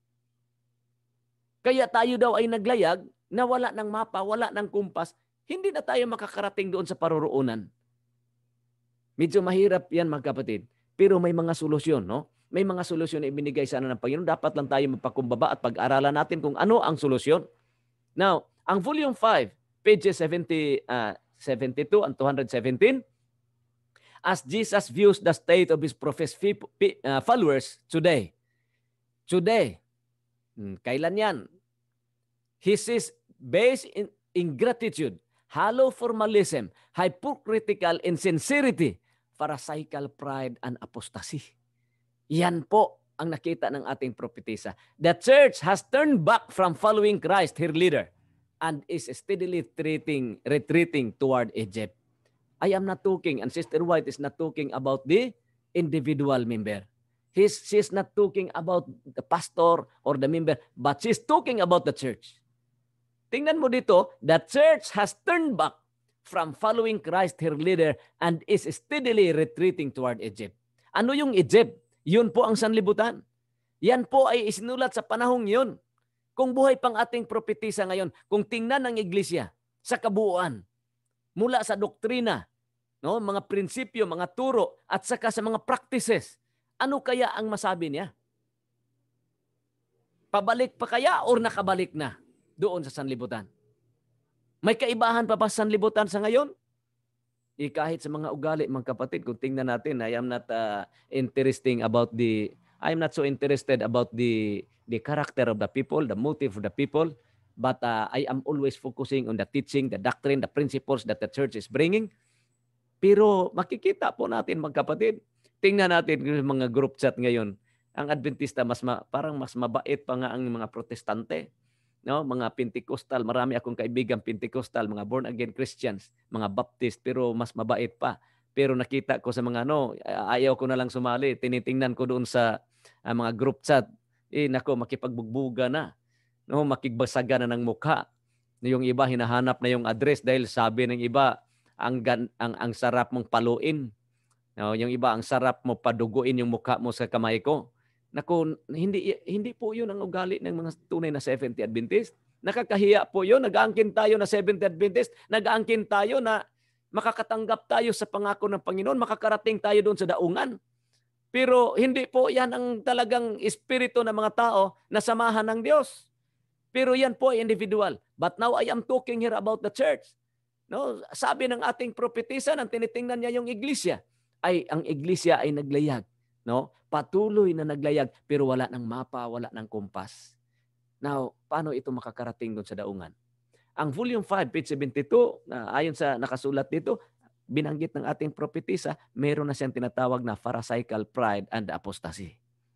Kaya tayo daw ay naglayag na wala ng mapa, wala ng kumpas. Hindi na tayo makakarating doon sa paroroonan. Medyo mahirap yan, mga kapatid. Pero may mga solusyon, no? May mga solusyon na ibinigay sana ng Panginoon. Dapat lang tayo magpakumbaba at pag-aralan natin kung ano ang solusyon. Now, ang volume five, pages seventy, uh, seventy-two and two seventeen, as Jesus views the state of his professed uh, followers today. Today, hmm, kailan yan? He says, based in ingratitude, hollow formalism, hypocritical insincerity, pharisaical pride, and apostasy. Yan po ang nakita ng ating propetisa. The church has turned back from following Christ, her leader, and is steadily retreating, retreating toward Egypt. I am not talking, and Sister White is not talking about the individual member. He's, she's not talking about the pastor or the member, but she's talking about the church. Tingnan mo dito, the church has turned back from following Christ, her leader, and is steadily retreating toward Egypt. Ano yung Egypt? Yun po ang sanlibutan. Yan po ay isinulat sa panahong yun. Kung buhay pang ating propetisa ngayon, kung tingnan ng iglesia sa kabuuan, mula sa doktrina, no, mga prinsipyo, mga turo, at saka sa mga practices, ano kaya ang masabi niya? Pabalik pa kaya o nakabalik na doon sa sanlibutan? May kaibahan pa ba sa sanlibutan sa ngayon? Eh, kahit sa mga ugali, mga kapatid, kung tingnan natin, I am not uh, interesting about the, I am not so interested about the, the character of the people, the motive of the people, but uh, I am always focusing on the teaching, the doctrine, the principles that the church is bringing. Pero makikita po natin, mga kapatid, tingnan natin yung mga group chat ngayon, ang Adventista, mas ma, parang mas mabait pa nga ang mga Protestante. No, mga Pentecostal, marami akong kaibigan Pentecostal, mga born again Christians, mga Baptist, pero mas mabait pa. Pero nakita ko sa mga ano, ayaw ko na lang sumali. Tinitingnan ko doon sa uh, mga group chat, eh nako, makipagbugbuga na. No, makigbasaga na ng mukha. Yung iba hinahanap na yung address dahil sabi ng iba, ang gan, ang ang sarap mong paluin. No, yung iba, ang sarap mo paduguin yung mukha mo sa kamay ko. Naku, hindi hindi po 'yun ang ugali ng mga tunay na Seventh-day Adventist. Nakakahiya po 'yun. Nag-aangkin tayo na Seventh-day Adventist, nag-aangkin tayo na makakatanggap tayo sa pangako ng Panginoon, makakarating tayo doon sa daungan. Pero hindi po 'yan ang talagang espiritu ng mga tao na samahan ng Diyos. Pero 'yan po ay individual. But now I am talking here about the church. No, sabi ng ating propetisa nang tinitingnan niya yung iglesia, ay ang iglesia ay naglayag. No? Patuloy na naglayag pero wala ng mapa, wala ng kumpas. Now, paano ito makakarating doon sa daungan? Ang volume five, page seventy-two, na ayon sa nakasulat dito, binanggit ng ating propetisa, meron na siyang tinatawag na pharisaical pride and apostasy.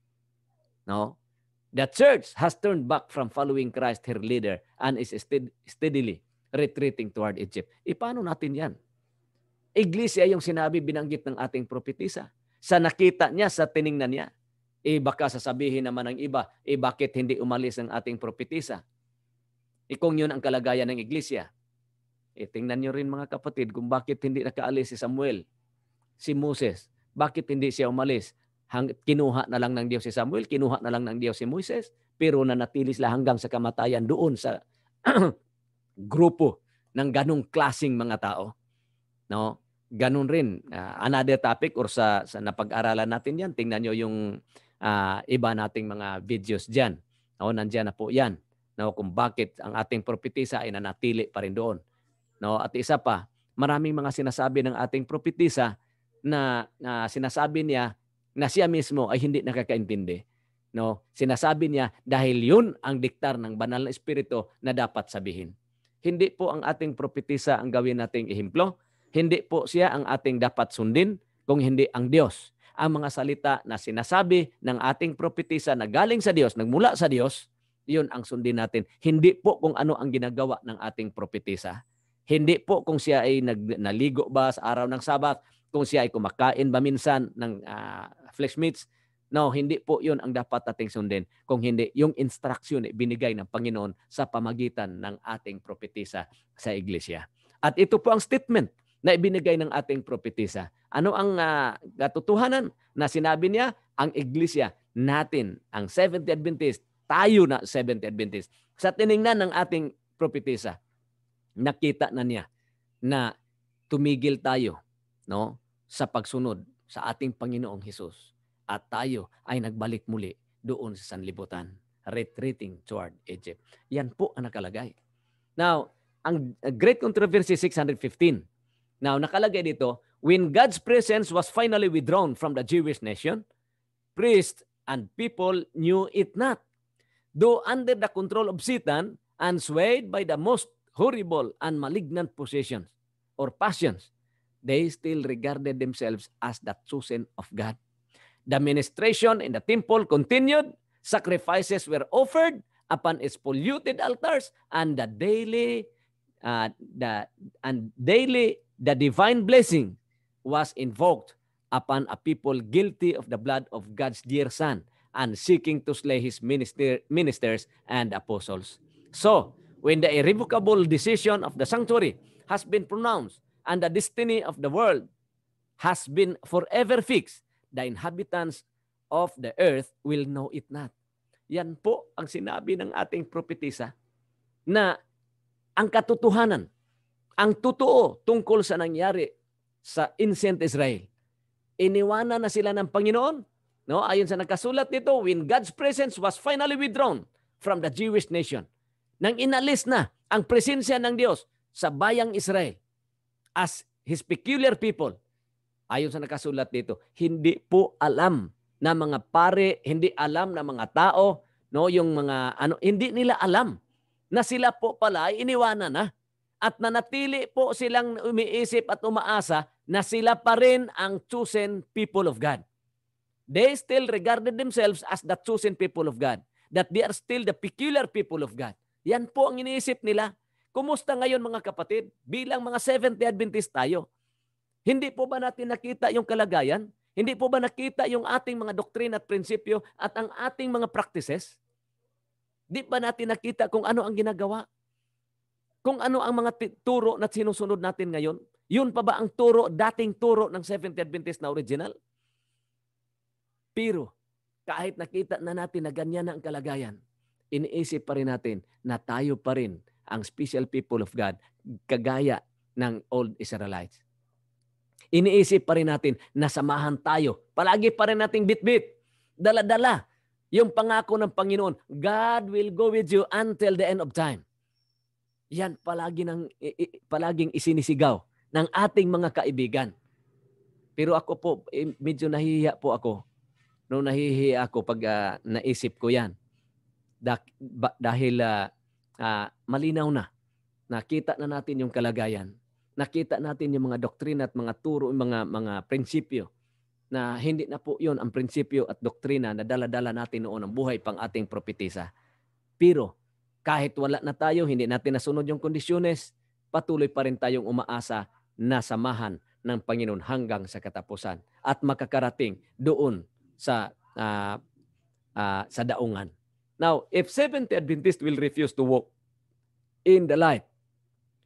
No? The church has turned back from following Christ, her leader, and is steadily retreating toward Egypt. E paano natin yan? Iglesia yung sinabi, binanggit ng ating propetisa. Sa nakita niya, sa tiningnan niya. Eh baka sasabihin naman ng iba, eh bakit hindi umalis ang ating propetisa? E kung yun ang kalagayan ng iglesia. Eh tingnan nyo rin, mga kapatid, kung bakit hindi nakaalis si Samuel, si Moses. Bakit hindi siya umalis? Hang, kinuha na lang ng Diyos si Samuel, kinuha na lang ng Diyos si Moises, pero nanatili sila hanggang sa kamatayan doon sa grupo ng ganong klasing mga tao. No? Ganun rin. Uh, another topic or sa, sa napag-aralan natin yan, tingnan nyo yung uh, iba nating mga videos dyan. No? Nandiyan na po yan. No? Kung bakit ang ating propetisa ay nanatili pa rin doon. No? At isa pa, maraming mga sinasabi ng ating propetisa na, na sinasabi niya na siya mismo ay hindi nakakaintindi. No? Sinasabi niya dahil yun ang diktar ng banal na espiritu na dapat sabihin. Hindi po ang ating propetisa ang gawin nating ehemplo. Hindi po siya ang ating dapat sundin kung hindi ang Diyos. Ang mga salita na sinasabi ng ating propetisa na galing sa Diyos, nagmula sa Diyos, yun ang sundin natin. Hindi po kung ano ang ginagawa ng ating propetisa. Hindi po kung siya ay nag, naligo ba sa araw ng Sabat, kung siya ay kumakain ba minsan ng uh, flesh meats. No, hindi po yun ang dapat nating sundin. Kung hindi, yung instruction na binigay ng Panginoon sa pamagitan ng ating propetisa sa iglesia. At ito po ang statement na ibinigay ng ating propetisa. Ano ang uh, katotohanan na sinabi niya? Ang iglesia natin, ang Seventh-day Adventist, tayo na Seventh-day Adventist. Sa tiningnan ng ating propetisa, nakita na niya na tumigil tayo, no, sa pagsunod sa ating Panginoong Hesus. At tayo ay nagbalik muli doon sa sanlibutan, retreating toward Egypt. Yan po ang nakalagay. Now, ang Great Controversy six fifteen. Now, nakalagay dito, when God's presence was finally withdrawn from the Jewish nation, priests and people knew it not. Though under the control of Satan and swayed by the most horrible and malignant possessions or passions, they still regarded themselves as the chosen of God. The ministration in the temple continued, sacrifices were offered upon its polluted altars, and the daily, uh, the and daily the divine blessing was invoked upon a people guilty of the blood of God's dear Son and seeking to slay his minister, ministers and apostles. So, when the irrevocable decision of the sanctuary has been pronounced and the destiny of the world has been forever fixed, the inhabitants of the earth will know it not. Yan po ang sinabi ng ating propetisa na ang katotohanan, ang totoo tungkol sa nangyari sa ancient Israel. Iniwanan na sila ng Panginoon. No? Ayon sa nagkasulat dito, when God's presence was finally withdrawn from the Jewish nation. Nang inalis na ang presensya ng Diyos sa bayang Israel as His peculiar people. Ayon sa nakasulat dito, hindi po alam na mga pare, hindi alam na mga tao, no, yung mga ano, hindi nila alam na sila po pala ay iniwanan na. At nanatili po silang umiisip at umaasa na sila pa rin ang chosen people of God. They still regarded themselves as the chosen people of God. That they are still the peculiar people of God. Yan po ang iniisip nila. Kumusta ngayon mga kapatid? Bilang mga Seventh-day Adventist tayo. Hindi po ba natin nakita yung kalagayan? Hindi po ba nakita yung ating mga doktrina at prinsipyo at ang ating mga practices? Di ba natin nakita kung ano ang ginagawa? Kung ano ang mga turo na sinusunod natin ngayon? Yun pa ba ang turo, dating turo ng Seventh-day Adventist na original? Pero kahit nakita na natin na ganyan na ang kalagayan, iniisip pa rin natin na tayo pa rin ang special people of God, kagaya ng old Israelites. Iniisip pa rin natin na samahan tayo. Palagi pa rin nating bit-bit. Dala-dala yung pangako ng Panginoon. God will go with you until the end of time. Yan palagi ng, palaging isinisigaw ng ating mga kaibigan. Pero ako po, medyo nahihiya po ako. No, nahihiya ako pag uh, naisip ko yan. Dah- ba- dahil uh, uh, malinaw na. Nakita na natin yung kalagayan. Nakita natin yung mga doktrina at mga turo, mga mga prinsipyo na hindi na po yun ang prinsipyo at doktrina na dala-dala natin noon ang buhay pang ating propetisa. Pero kahit wala na tayo, hindi natin nasunod yung kondisyones, patuloy pa rin tayong umaasa na samahan ng Panginoon hanggang sa katapusan at makakarating doon sa uh, uh, sa daungan. Now, if Seventh-day Adventist will refuse to walk in the light,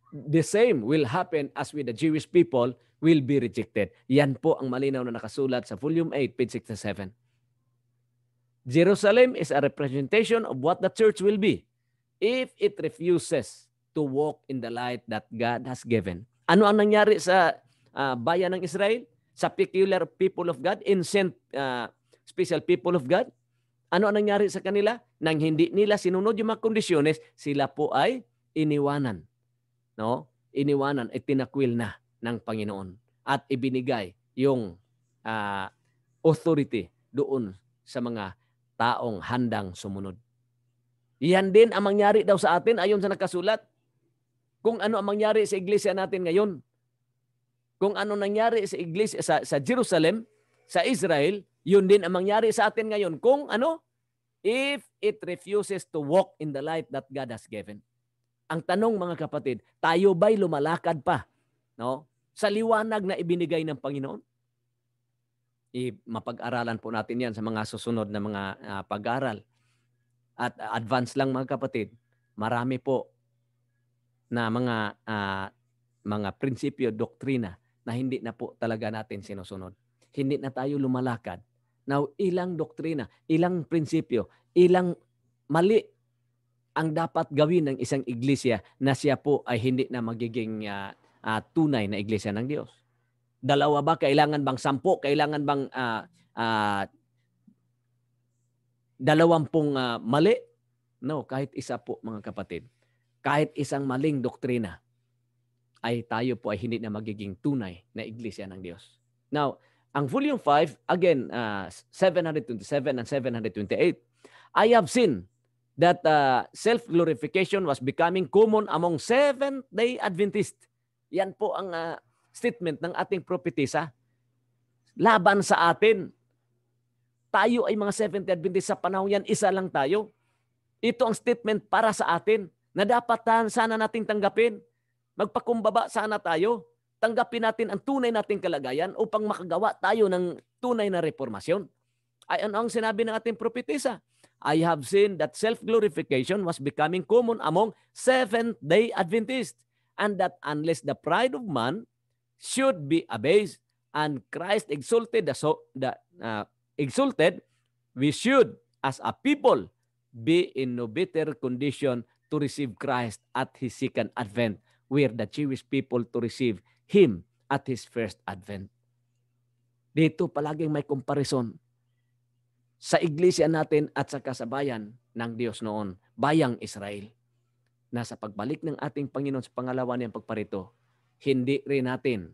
the same will happen as with the Jewish people will be rejected. Yan po ang malinaw na nakasulat sa volume eight, page sixty-seven. Jerusalem is a representation of what the church will be if it refuses to walk in the light that God has given. Ano ang nangyari sa uh, bayan ng Israel? Sa peculiar people of God, ancient uh, special people of God? Ano ang nangyari sa kanila? Nang hindi nila sinunod yung mga kondisyones, sila po ay iniwanan. No? Iniwanan, ay tinakwil na ng Panginoon at ibinigay yung uh, authority doon sa mga taong handang sumunod. Iyan din ang mangyari daw sa atin ayon sa nakasulat. Kung ano ang mangyari sa iglesia natin ngayon. Kung ano nangyari sa iglesia sa, sa Jerusalem, sa Israel, yun din ang mangyari sa atin ngayon. Kung ano, if it refuses to walk in the light that God has given. Ang tanong mga kapatid, tayo ba'y lumalakad pa, no, sa liwanag na ibinigay ng Panginoon? I mapag-aralan po natin yan sa mga susunod na mga uh, pag-aral. At uh, advance lang mga kapatid, marami po na mga uh, mga prinsipyo, doktrina na hindi na po talaga natin sinusunod. Hindi na tayo lumalakad. Now, ilang doktrina, ilang prinsipyo, ilang mali ang dapat gawin ng isang iglesia na siya po ay hindi na magiging uh, uh, tunay na iglesia ng Diyos. Dalawa ba? Kailangan bang sampo? Kailangan bang uh, uh, dalawampung uh, mali? No, kahit isa po mga kapatid. Kahit isang maling doktrina ay tayo po ay hindi na magiging tunay na iglesia ng Diyos. Now, ang volume five, again, uh, seven twenty-seven and seven twenty-eight, I have seen that uh, self-glorification was becoming common among Seventh-day Adventists. Yan po ang uh, statement ng ating propetisa laban sa atin. Tayo ay mga Seventh-day Adventist sa panahon yan, isa lang tayo. Ito ang statement para sa atin na dapat sana nating tanggapin. Magpakumbaba sana tayo. Tanggapin natin ang tunay nating kalagayan upang makagawa tayo ng tunay na reformasyon. Ay ano ang sinabi ng ating propetisa? I have seen that self-glorification was becoming common among Seventh-day Adventists, and that unless the pride of man should be abased and Christ exalted, the, so, the uh, exalted, we should, as a people, be in no better condition to receive Christ at His second advent, where the Jewish people to receive Him at His first advent. Dito palaging may comparison sa iglesia natin at sa kasabayan ng Diyos noon, bayang Israel, na sa pagbalik ng ating Panginoon sa pangalawa niyang pagparito, hindi rin natin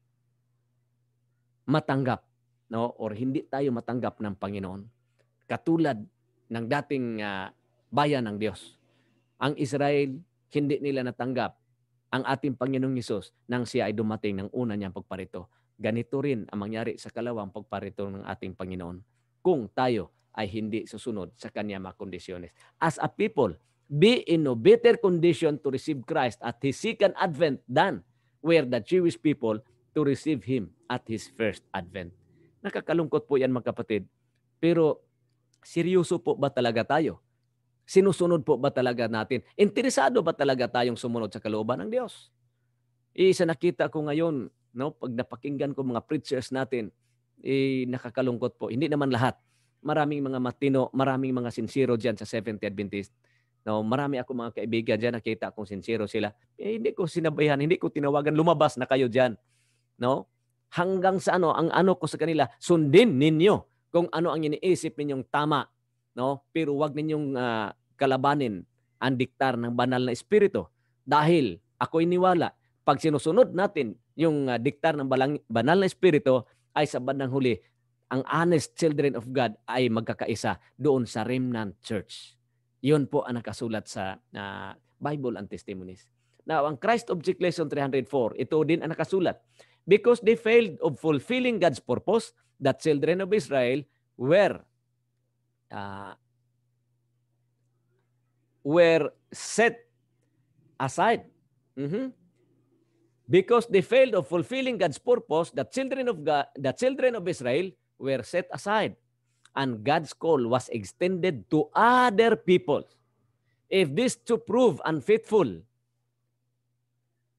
matanggap, no, or hindi tayo matanggap ng Panginoon katulad ng dating uh, bayan ng Diyos. Ang Israel, hindi nila natanggap ang ating Panginoong Hesus nang siya ay dumating ng una niyang pagparito. Ganito rin ang mangyari sa kalawang pagparito ng ating Panginoon kung tayo ay hindi susunod sa kanyang mga kondisyones. As a people, be in no better condition to receive Christ at His second advent than were the Jewish people to receive Him at His first advent. Nakakalungkot po yan mga kapatid. Pero seryoso po ba talaga tayo? Sinusunod po ba talaga natin? Interesado ba talaga tayong sumunod sa kalooban ng Diyos? Isa nakita ko ngayon, no, pag napakinggan ko mga preachers natin, eh, nakakalungkot po. Hindi naman lahat. Maraming mga matino, maraming mga sincero dyan sa Seventh-day Adventist. No, marami ako mga kaibigan dyan, nakita kong sincero sila. Eh, hindi ko sinabayan, hindi ko tinawagan, lumabas na kayo dyan. No? Hanggang sa ano, ang ano ko sa kanila, sundin ninyo kung ano ang iniisip ninyong tama. No? Pero wag ninyong uh, kalabanin ang diktar ng banal na espiritu. Dahil ako iniwala, pag sinusunod natin yung uh, diktar ng balang, banal na espiritu, ay sa bandang huli, ang honest children of God ay magkakaisa doon sa remnant church. Yun po ang nakasulat sa uh, Bible and Testimonies. Now, ang Christ Object Lesson three oh four, ito din ang nakasulat. Because they failed of fulfilling God's purpose, the children of Israel were uh, were set aside. Mm-hmm. Because they failed of fulfilling God's purpose, the children of God, the children of Israel were set aside, and God's call was extended to other people. If this to prove unfaithful,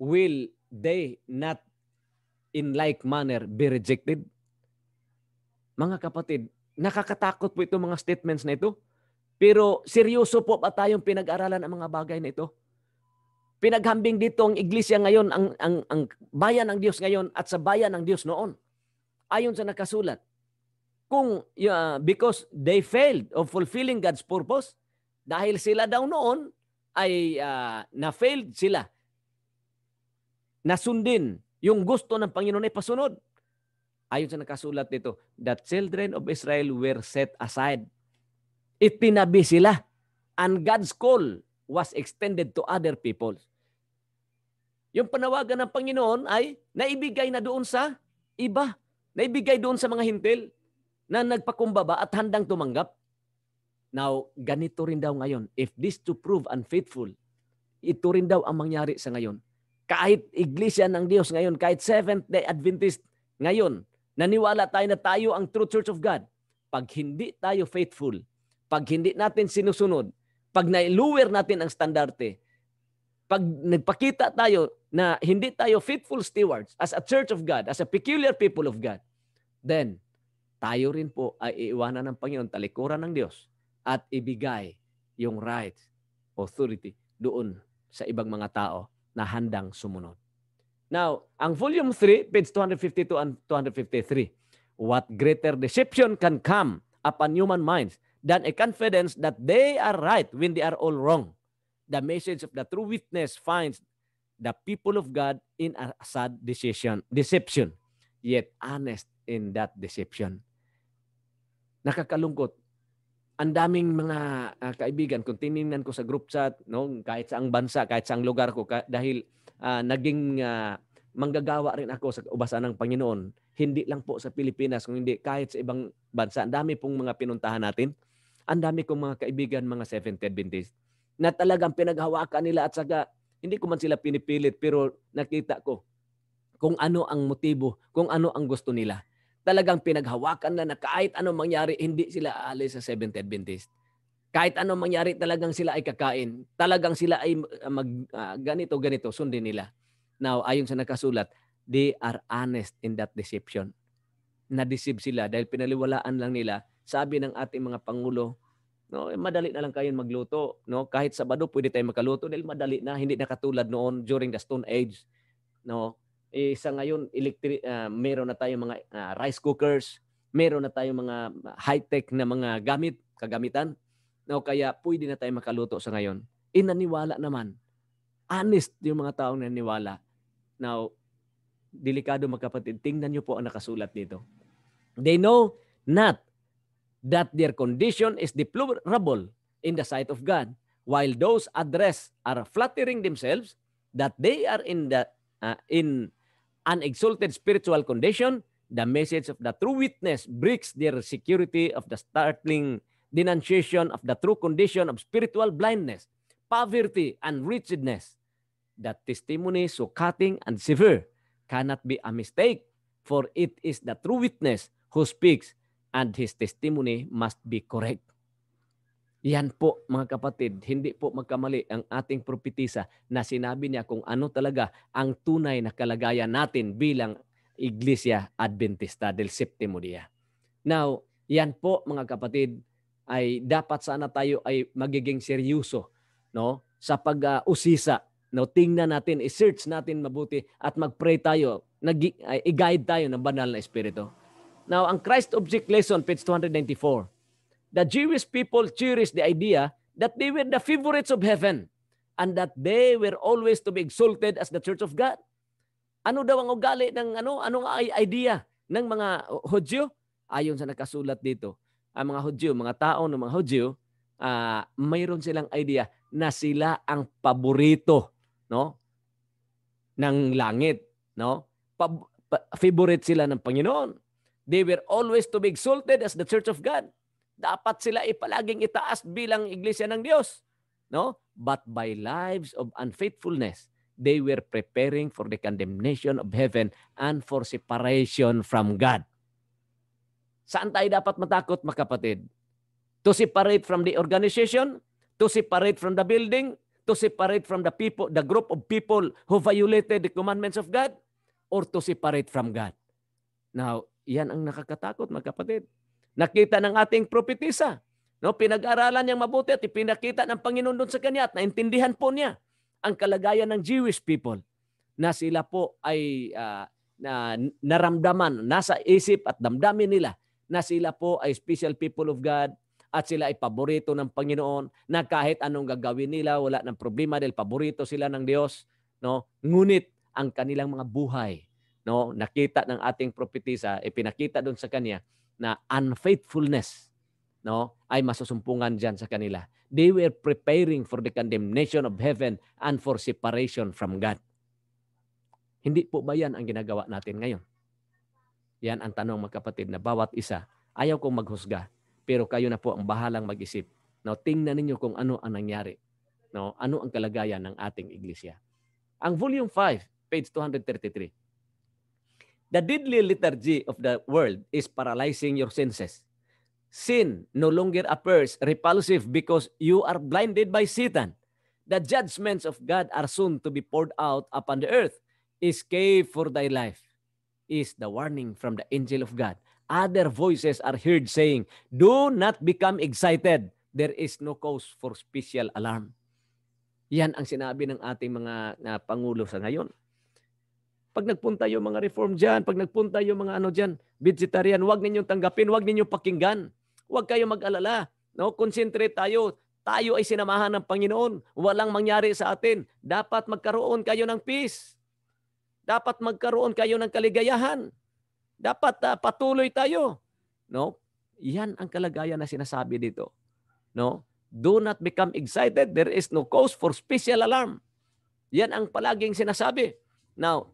will they not in like manner be rejected? Mga kapatid, nakakatakot po itong mga statements na ito. Pero seryoso po ba tayong pinag-aralan ang mga bagay na ito? Pinaghambing dito ang iglesia ngayon, ang, ang, ang bayan ng Diyos ngayon at sa bayan ng Diyos noon. Ayon sa nakasulat, kung uh, because they failed of fulfilling God's purpose, dahil sila daw noon ay uh, na-failed sila. Nasundin yung gusto ng Panginoon ay pasunod. Ayon sa nakasulat dito, the children of Israel were set aside. Itinabi sila. And God's call was extended to other people. Yung panawagan ng Panginoon ay naibigay na doon sa iba. Naibigay doon sa mga hintil na nagpakumbaba at handang tumanggap. Now, ganito rin daw ngayon. If this to prove unfaithful, ito rin daw ang mangyari sa ngayon. Kahit iglesia ng Diyos ngayon, kahit Seventh-day Adventist ngayon, naniwala tayo na tayo ang true church of God. Pag hindi tayo faithful, pag hindi natin sinusunod, pag nailuwer natin ang standarte, pag nagpakita tayo na hindi tayo faithful stewards as a church of God, as a peculiar people of God, then tayo rin po ay iiwanan ng Panginoon, talikuran ng Diyos at ibigay yung rights, authority doon sa ibang mga tao na handang sumunod. Now, ang volume three, page two fifty-two and two fifty-three, what greater deception can come upon human minds than a confidence that they are right when they are all wrong. The message of the true witness finds the people of God in a sad decision, deception, yet honest in that deception. Nakakalungkot. Ang daming mga uh, kaibigan, kung tinignan ko sa group chat, no, kahit sa ang bansa, kahit sa ang lugar ko, ka, dahil uh, naging uh, manggagawa rin ako sa ubasan ng Panginoon, hindi lang po sa Pilipinas, kung hindi kahit sa ibang bansa. Ang dami pong mga pinuntahan natin. Ang dami kong mga kaibigan, mga Seventh-day Adventist, na talagang pinaghawakan nila at saka, hindi ko man sila pinipilit, pero nakita ko kung ano ang motibo, kung ano ang gusto nila. Talagang pinaghawakan na na kahit anong mangyari, hindi sila aalis sa Seventh-day Adventist. Kahit anong mangyari, talagang sila ay kakain. Talagang sila ay mag, uh, ganito, ganito, sundin nila. Now, ayon sa nakasulat, they are honest in that deception. Na-deceive sila dahil pinaliwalaan lang nila. Sabi ng ating mga Pangulo, no, eh, madali na lang kayo magluto. No? Kahit Sabado, pwede tayo makaluto dahil madali na, hindi na katulad noon during the Stone Age. No? Eh, sa ngayon, electric, uh, meron na tayong mga uh, rice cookers, meron na tayong mga high-tech na mga gamit, kagamitan. No, kaya pwede na tayo makaluto sa ngayon. Inaniwala naman. Honest yung mga taong naniwala. Now, delikado mga kapatid, tingnan nyo po ang nakasulat dito. They know not that their condition is deplorable in the sight of God, while those addressed are flattering themselves that they are in the uh, in an exalted spiritual condition. The message of the true witness breaks their security of the startling denunciation of the true condition of spiritual blindness, poverty, and wretchedness. That testimony so cutting and severe cannot be a mistake, for it is the true witness who speaks, and his testimony must be correct. Yan po mga kapatid, hindi po magkamali ang ating propetisa na sinabi niya kung ano talaga ang tunay na kalagayan natin bilang Iglesia Adventista del Séptimo Día. Now, yan po mga kapatid, ay dapat sana tayo ay magiging seryoso, no, sa pag-usisa. No, tingnan natin, i-search natin mabuti at mag-pray tayo, i-guide tayo ng banal na Espiritu. Now, ang Christ Object Lesson, page two ninety-four. The Jewish people cherished the idea that they were the favorites of heaven and that they were always to be exalted as the church of God. Ano daw ang ugali ng ano, anong idea ng mga Hudyo? Ayon sa nakasulat dito, ang mga Hudyo, mga tao ng mga Hudyo, uh, mayroon silang idea na sila ang paborito, no, ng langit, no? Pa- pa- favorite sila ng Panginoon. They were always to be exalted as the church of God. Dapat sila ipalaging itaas bilang iglesia ng Diyos, no? But by lives of unfaithfulness, they were preparing for the condemnation of heaven and for separation from God. Saan tayo dapat matakot, mga kapatid? To separate from the organization, to separate from the building, To separate from the people, the group of people who violated the commandments of God, or to separate from God? Now, yan ang nakakatakot, mga kapatid. Nakita ng ating propetisa. No, pinag-aralan niyang mabuti at ipinakita ng Panginoon doon sa kanya at naintindihan po niya ang kalagayan ng Jewish people na sila po ay uh, na, naramdaman, nasa isip at damdamin nila na sila po ay special people of God at sila ay paborito ng Panginoon, na kahit anong gagawin nila, wala ng problema dahil paborito sila ng Diyos. No? Ngunit ang kanilang mga buhay, no, nakita ng ating propetisa, ipinakita doon sa kanya na unfaithfulness, no, ay masusumpungan dyan sa kanila. They were preparing for the condemnation of heaven and for separation from God. Hindi po ba yan ang ginagawa natin ngayon? Yan ang tanong, mga kapatid, na bawat isa. Ayaw kong maghusga, pero kayo na po ang bahalang mag-isip. Now, tingnan ninyo kung ano ang nangyari. No, ano ang kalagayan ng ating iglesia. Ang volume five, page two thirty-three. The deadly liturgy of the world is paralyzing your senses. Sin no longer appears repulsive because you are blinded by Satan. The judgments of God are soon to be poured out upon the earth. Escape for thy life is the warning from the angel of God. Other voices are heard saying, do not become excited. There is no cause for special alarm. Yan ang sinabi ng ating mga uh, pangulo sa ngayon. Pag nagpunta yung mga reform dyan, pag nagpunta yung mga ano dyan, vegetarian, huwag ninyong tanggapin, huwag ninyong pakinggan. Huwag kayo mag-alala. No? Concentrate tayo. Tayo ay sinamahan ng Panginoon. Walang mangyari sa atin. Dapat magkaroon kayo ng peace. Dapat magkaroon kayo ng kaligayahan. Dapat uh, patuloy tayo. No? Yan ang kalagayan na sinasabi dito. No? Do not become excited. There is no cause for special alarm. Yan ang palaging sinasabi. Now,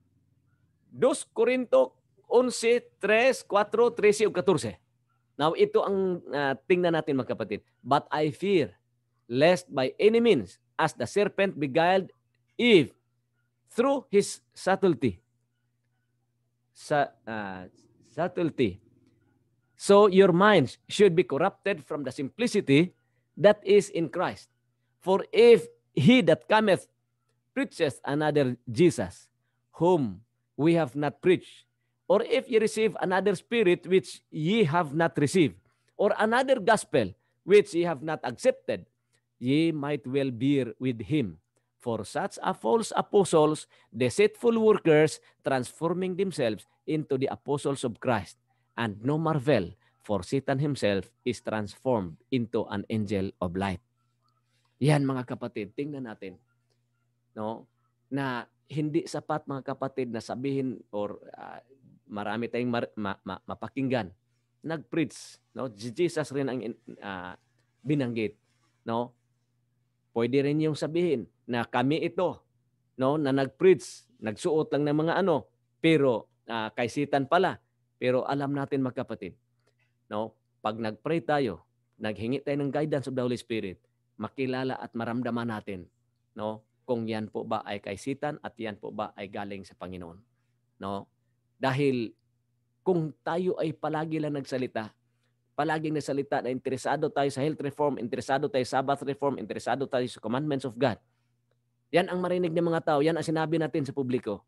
Dos Corinto eleven, three, four, thirteen, fourteen. Now, ito ang uh, tingnan natin, mga kapatid. But I fear, lest by any means, as the serpent beguiled Eve through his subtlety, sa, uh, subtlety, so your minds should be corrupted from the simplicity that is in Christ. For if he that cometh preacheth another Jesus, whom we have not preached, or if ye receive another spirit which ye have not received, or another gospel which ye have not accepted, ye might well bear with him. For such are false apostles, deceitful workers, transforming themselves into the apostles of Christ. And no marvel, for Satan himself is transformed into an angel of light. Yan, mga kapatid, tingnan natin, no, na hindi sapat, mga kapatid, na sabihin or uh, marami tayong mar- ma- ma- mapakinggan. Nag-preach, no? Jesus rin ang uh, binanggit, no? Pwede rin yung sabihin na kami ito, no, na nag-preach, nagsuot lang ng mga ano, pero uh, kay Satan pala. Pero alam natin, mga kapatid, no, pag nag-pray tayo, naghingi tayo ng guidance of the Holy Spirit, makilala at maramdaman natin, no, kung yan po ba ay kay Satan at yan po ba ay galing sa Panginoon. No? Dahil kung tayo ay palagi lang nagsalita, palaging nagsalita na interesado tayo sa health reform, interesado tayo sa Sabbath reform, interesado tayo sa commandments of God, yan ang marinig ng mga tao, yan ang sinabi natin sa publiko.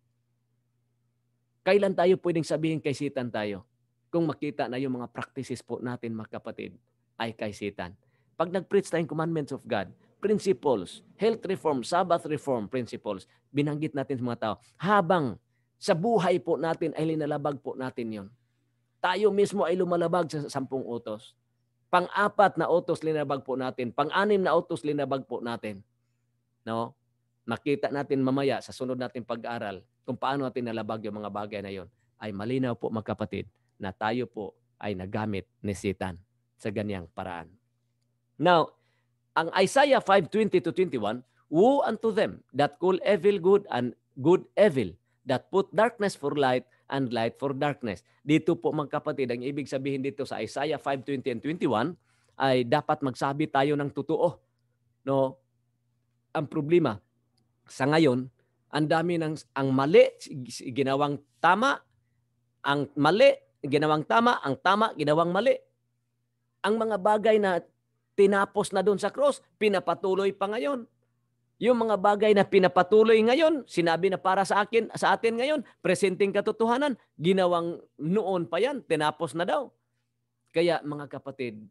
Kailan tayo pwedeng sabihin kay Satan tayo? Kung makita na yung mga practices po natin, mga kapatid, ay kay Satan. Pag nag-preach tayong commandments of God, principles, health reform, Sabbath reform principles, binanggit natin sa mga tao. Habang sa buhay po natin ay linalabag po natin yon. Tayo mismo ay lumalabag sa sampung utos. Pang-apat na utos linalabag po natin. Pang-anim na utos linalabag po natin. No? Makita natin mamaya sa sunod natin pag-aaral kung paano natin nalabag yung mga bagay na yon. Ay malinaw po, mga kapatid, na tayo po ay nagamit ni Satan sa ganyang paraan. Now, ang Isaiah five twenty to twenty-one, woe unto them that call evil good and good evil, that put darkness for light and light for darkness. Dito po, mga kapatid, ang ibig sabihin dito sa Isaiah five twenty and twenty-one ay dapat magsabi tayo ng totoo. No? Ang problema sa ngayon, ang dami ng ang mali ginawang tama, ang mali ginawang tama, ang tama ginawang mali. Ang mga bagay na tinapos na doon sa cross, pinapatuloy pa ngayon. Yung mga bagay na pinapatuloy ngayon, sinabi na para sa akin, sa atin ngayon, presenting katotohanan, ginawang noon pa yan, tinapos na daw. Kaya mga kapatid,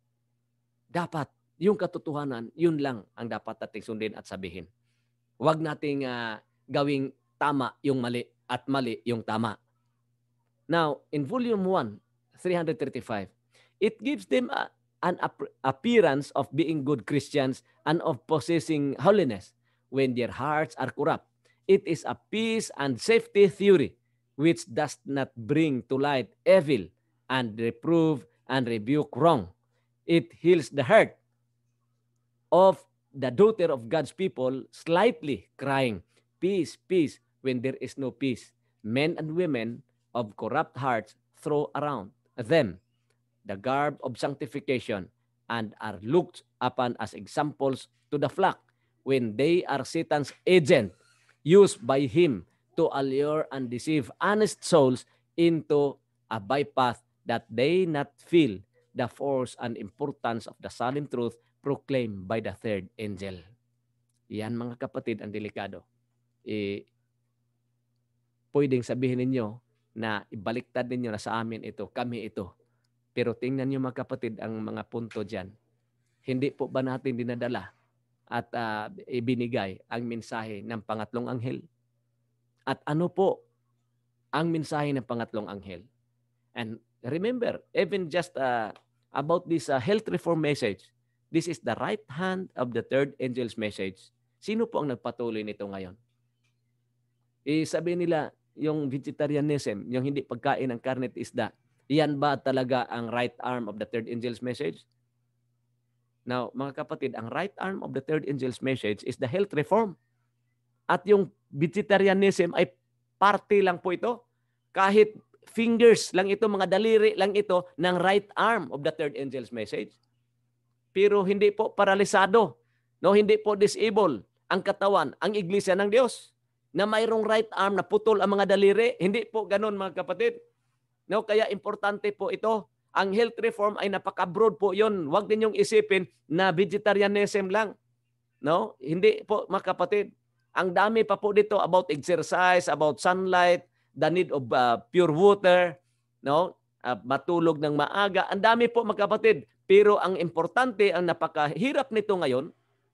dapat yung katotohanan, yun lang ang dapat nating sundin at sabihin. Huwag nating uh, gawing tama yung mali at mali yung tama. Now, in volume one, three thirty-five, it gives them a, an appearance of being good Christians and of possessing holiness when their hearts are corrupt. It is a peace and safety theory which does not bring to light evil and reprove and rebuke wrong. It heals the heart of the daughter of God's people slightly crying, peace, peace, when there is no peace. Men and women of corrupt hearts throw around them the garb of sanctification and are looked upon as examples to the flock when they are Satan's agent used by him to allure and deceive honest souls into a bypath that they not feel the force and importance of the solemn truth proclaimed by the third angel. Yan mga kapatid ang delikado. E, pwedeng sabihin ninyo na ibaliktad ninyo na sa amin ito, kami ito. Pero tingnan niyo mga kapatid ang mga punto diyan. Hindi po ba natin dinadala at uh, ibinigay ang mensahe ng pangatlong anghel? At ano po ang mensahe ng pangatlong anghel? And remember, even just uh, about this uh, health reform message, this is the right hand of the third angel's message. Sino po ang nagpatuloy nito ngayon? Eh, sabi nila, yung vegetarianism, yung hindi pagkain ng karne at isda, iyan ba talaga ang right arm of the third angel's message? Now, mga kapatid, ang right arm of the third angel's message is the health reform. At yung vegetarianism ay parte lang po ito. Kahit fingers lang ito, mga daliri lang ito ng right arm of the third angel's message. Pero hindi po paralisado, no, hindi po disabled ang katawan, ang iglesia ng Diyos na mayroong right arm na putol ang mga daliri. Hindi po ganun mga kapatid. No, kaya importante po ito. Ang health reform ay napaka-broad po 'yon. Huwag ninyong isipin na vegetarianism lang. No? Hindi po mga kapatid. Ang dami pa po dito about exercise, about sunlight, the need of uh, pure water, no? Uh, matulog ng maaga. Ang dami po mga kapatid. Pero ang importante, ang napakahirap nito ngayon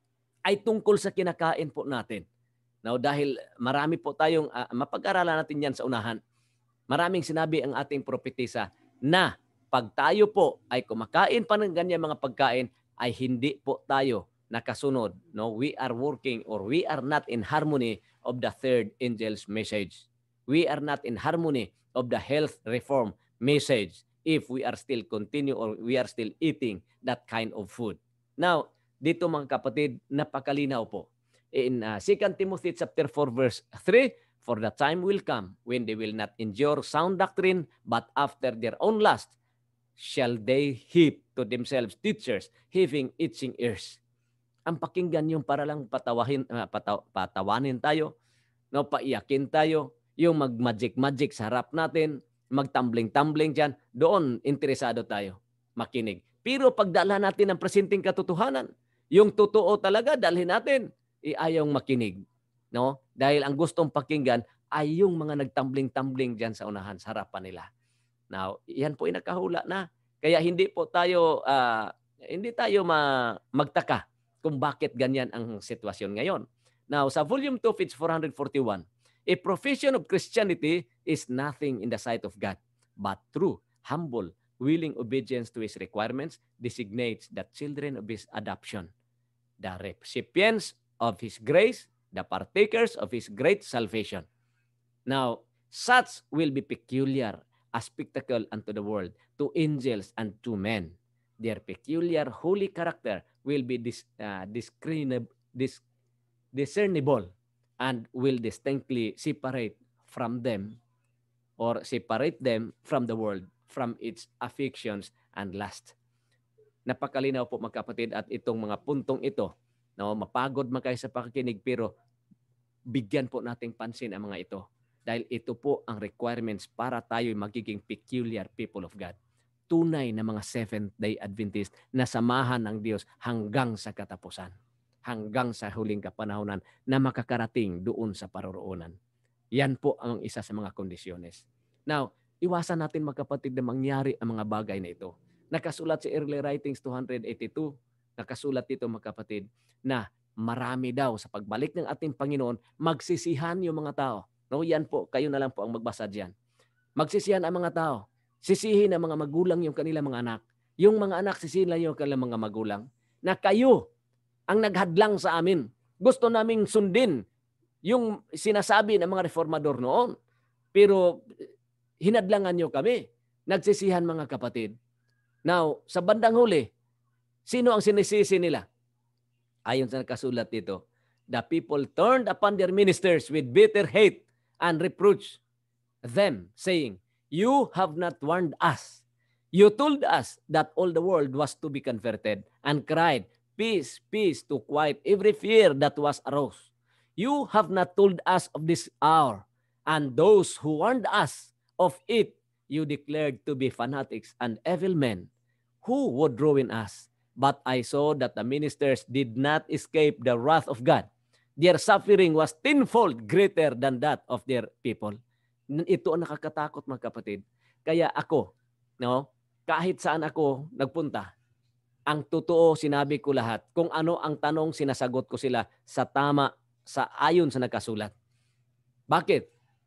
ay tungkol sa kinakain po natin. No, dahil marami po tayong uh, mapag-aralan natin 'yan sa unahan. Maraming sinabi ang ating propetisa na pag tayo po ay kumakain pa ng ganyan mga pagkain, ay hindi po tayo nakasunod. No? We are working or we are not in harmony of the third angel's message. We are not in harmony of the health reform message if we are still continue or we are still eating that kind of food. Now, dito mga kapatid, napakalinaw po. In uh, Second Timothy chapter four verse three, for the time will come when they will not endure sound doctrine, but after their own lust shall they heap to themselves teachers, having itching ears. Ang pakinggan yung para lang patawahin, uh, pataw, patawanin tayo, no, paiyakin tayo, yung mag-magic-magic sa harap natin, magtumbling-tumbling dyan, doon interesado tayo makinig. Pero pagdala natin ang presenting katotohanan, yung totoo talaga, dalhin natin, iayong makinig. No? Dahil ang gustong pakinggan ay yung mga nagtumbling-tumbling dyan sa unahan, sa harapan nila. Now, yan po ay nakahula na. Kaya hindi po tayo, uh, hindi tayo ma- magtaka kung bakit ganyan ang sitwasyon ngayon. Now, sa volume two, page four forty-one, a profession of Christianity is nothing in the sight of God, but true, humble, willing obedience to His requirements designates the children of His adoption, the recipients of His grace, the partakers of His great salvation. Now, such will be peculiar, a spectacle unto the world, to angels and to men. Their peculiar holy character will be dis, uh, discernible, dis, discernible and will distinctly separate from them or separate them from the world, from its affections and lust. Napakalinaw po mga kapatid at itong mga puntong ito, no, mapagod man kayo sa pakikinig pero bigyan po nating pansin ang mga ito. Dahil ito po ang requirements para tayo magiging peculiar people of God. Tunay na mga Seventh-day Adventist na samahan ng Diyos hanggang sa katapusan. hanggang sa huling kapanahonan na makakarating doon sa paroroonan. Yan po ang isa sa mga kondisyones. Now, iwasan natin mga kapatid na mangyari ang mga bagay na ito. Nakasulat sa Early Writings two eighty-two, nakasulat dito mga kapatid na marami daw sa pagbalik ng ating Panginoon, magsisihan yung mga tao. No, yan po, kayo na lang po ang magbasa diyan. Magsisihan ang mga tao. Sisihin ang mga magulang yung kanilang mga anak. Yung mga anak sisihin lang yung kanilang mga magulang. Na kayo ang naghadlang sa amin. Gusto naming sundin yung sinasabi ng mga reformador noon. Pero hinadlangan nyo kami. Nagsisihan mga kapatid. Now, sa bandang huli, sino ang sinisisi nila? Ayon sa nakasulat dito, the people turned upon their ministers with bitter hate and reproach them, saying, you have not warned us. You told us that all the world was to be converted, and cried, peace, peace, to quiet every fear that was arose. You have not told us of this hour, and those who warned us of it, you declared to be fanatics and evil men, who would ruin us. But I saw that the ministers did not escape the wrath of God. Their suffering was tenfold greater than that of their people. Ito ang nakakatakot mga kapatid. Kaya ako, no, kahit saan ako nagpunta, ang totoo sinabi ko lahat. Kung ano ang tanong, sinasagot ko sila sa tama, sa ayon sa nakasulat. Bakit?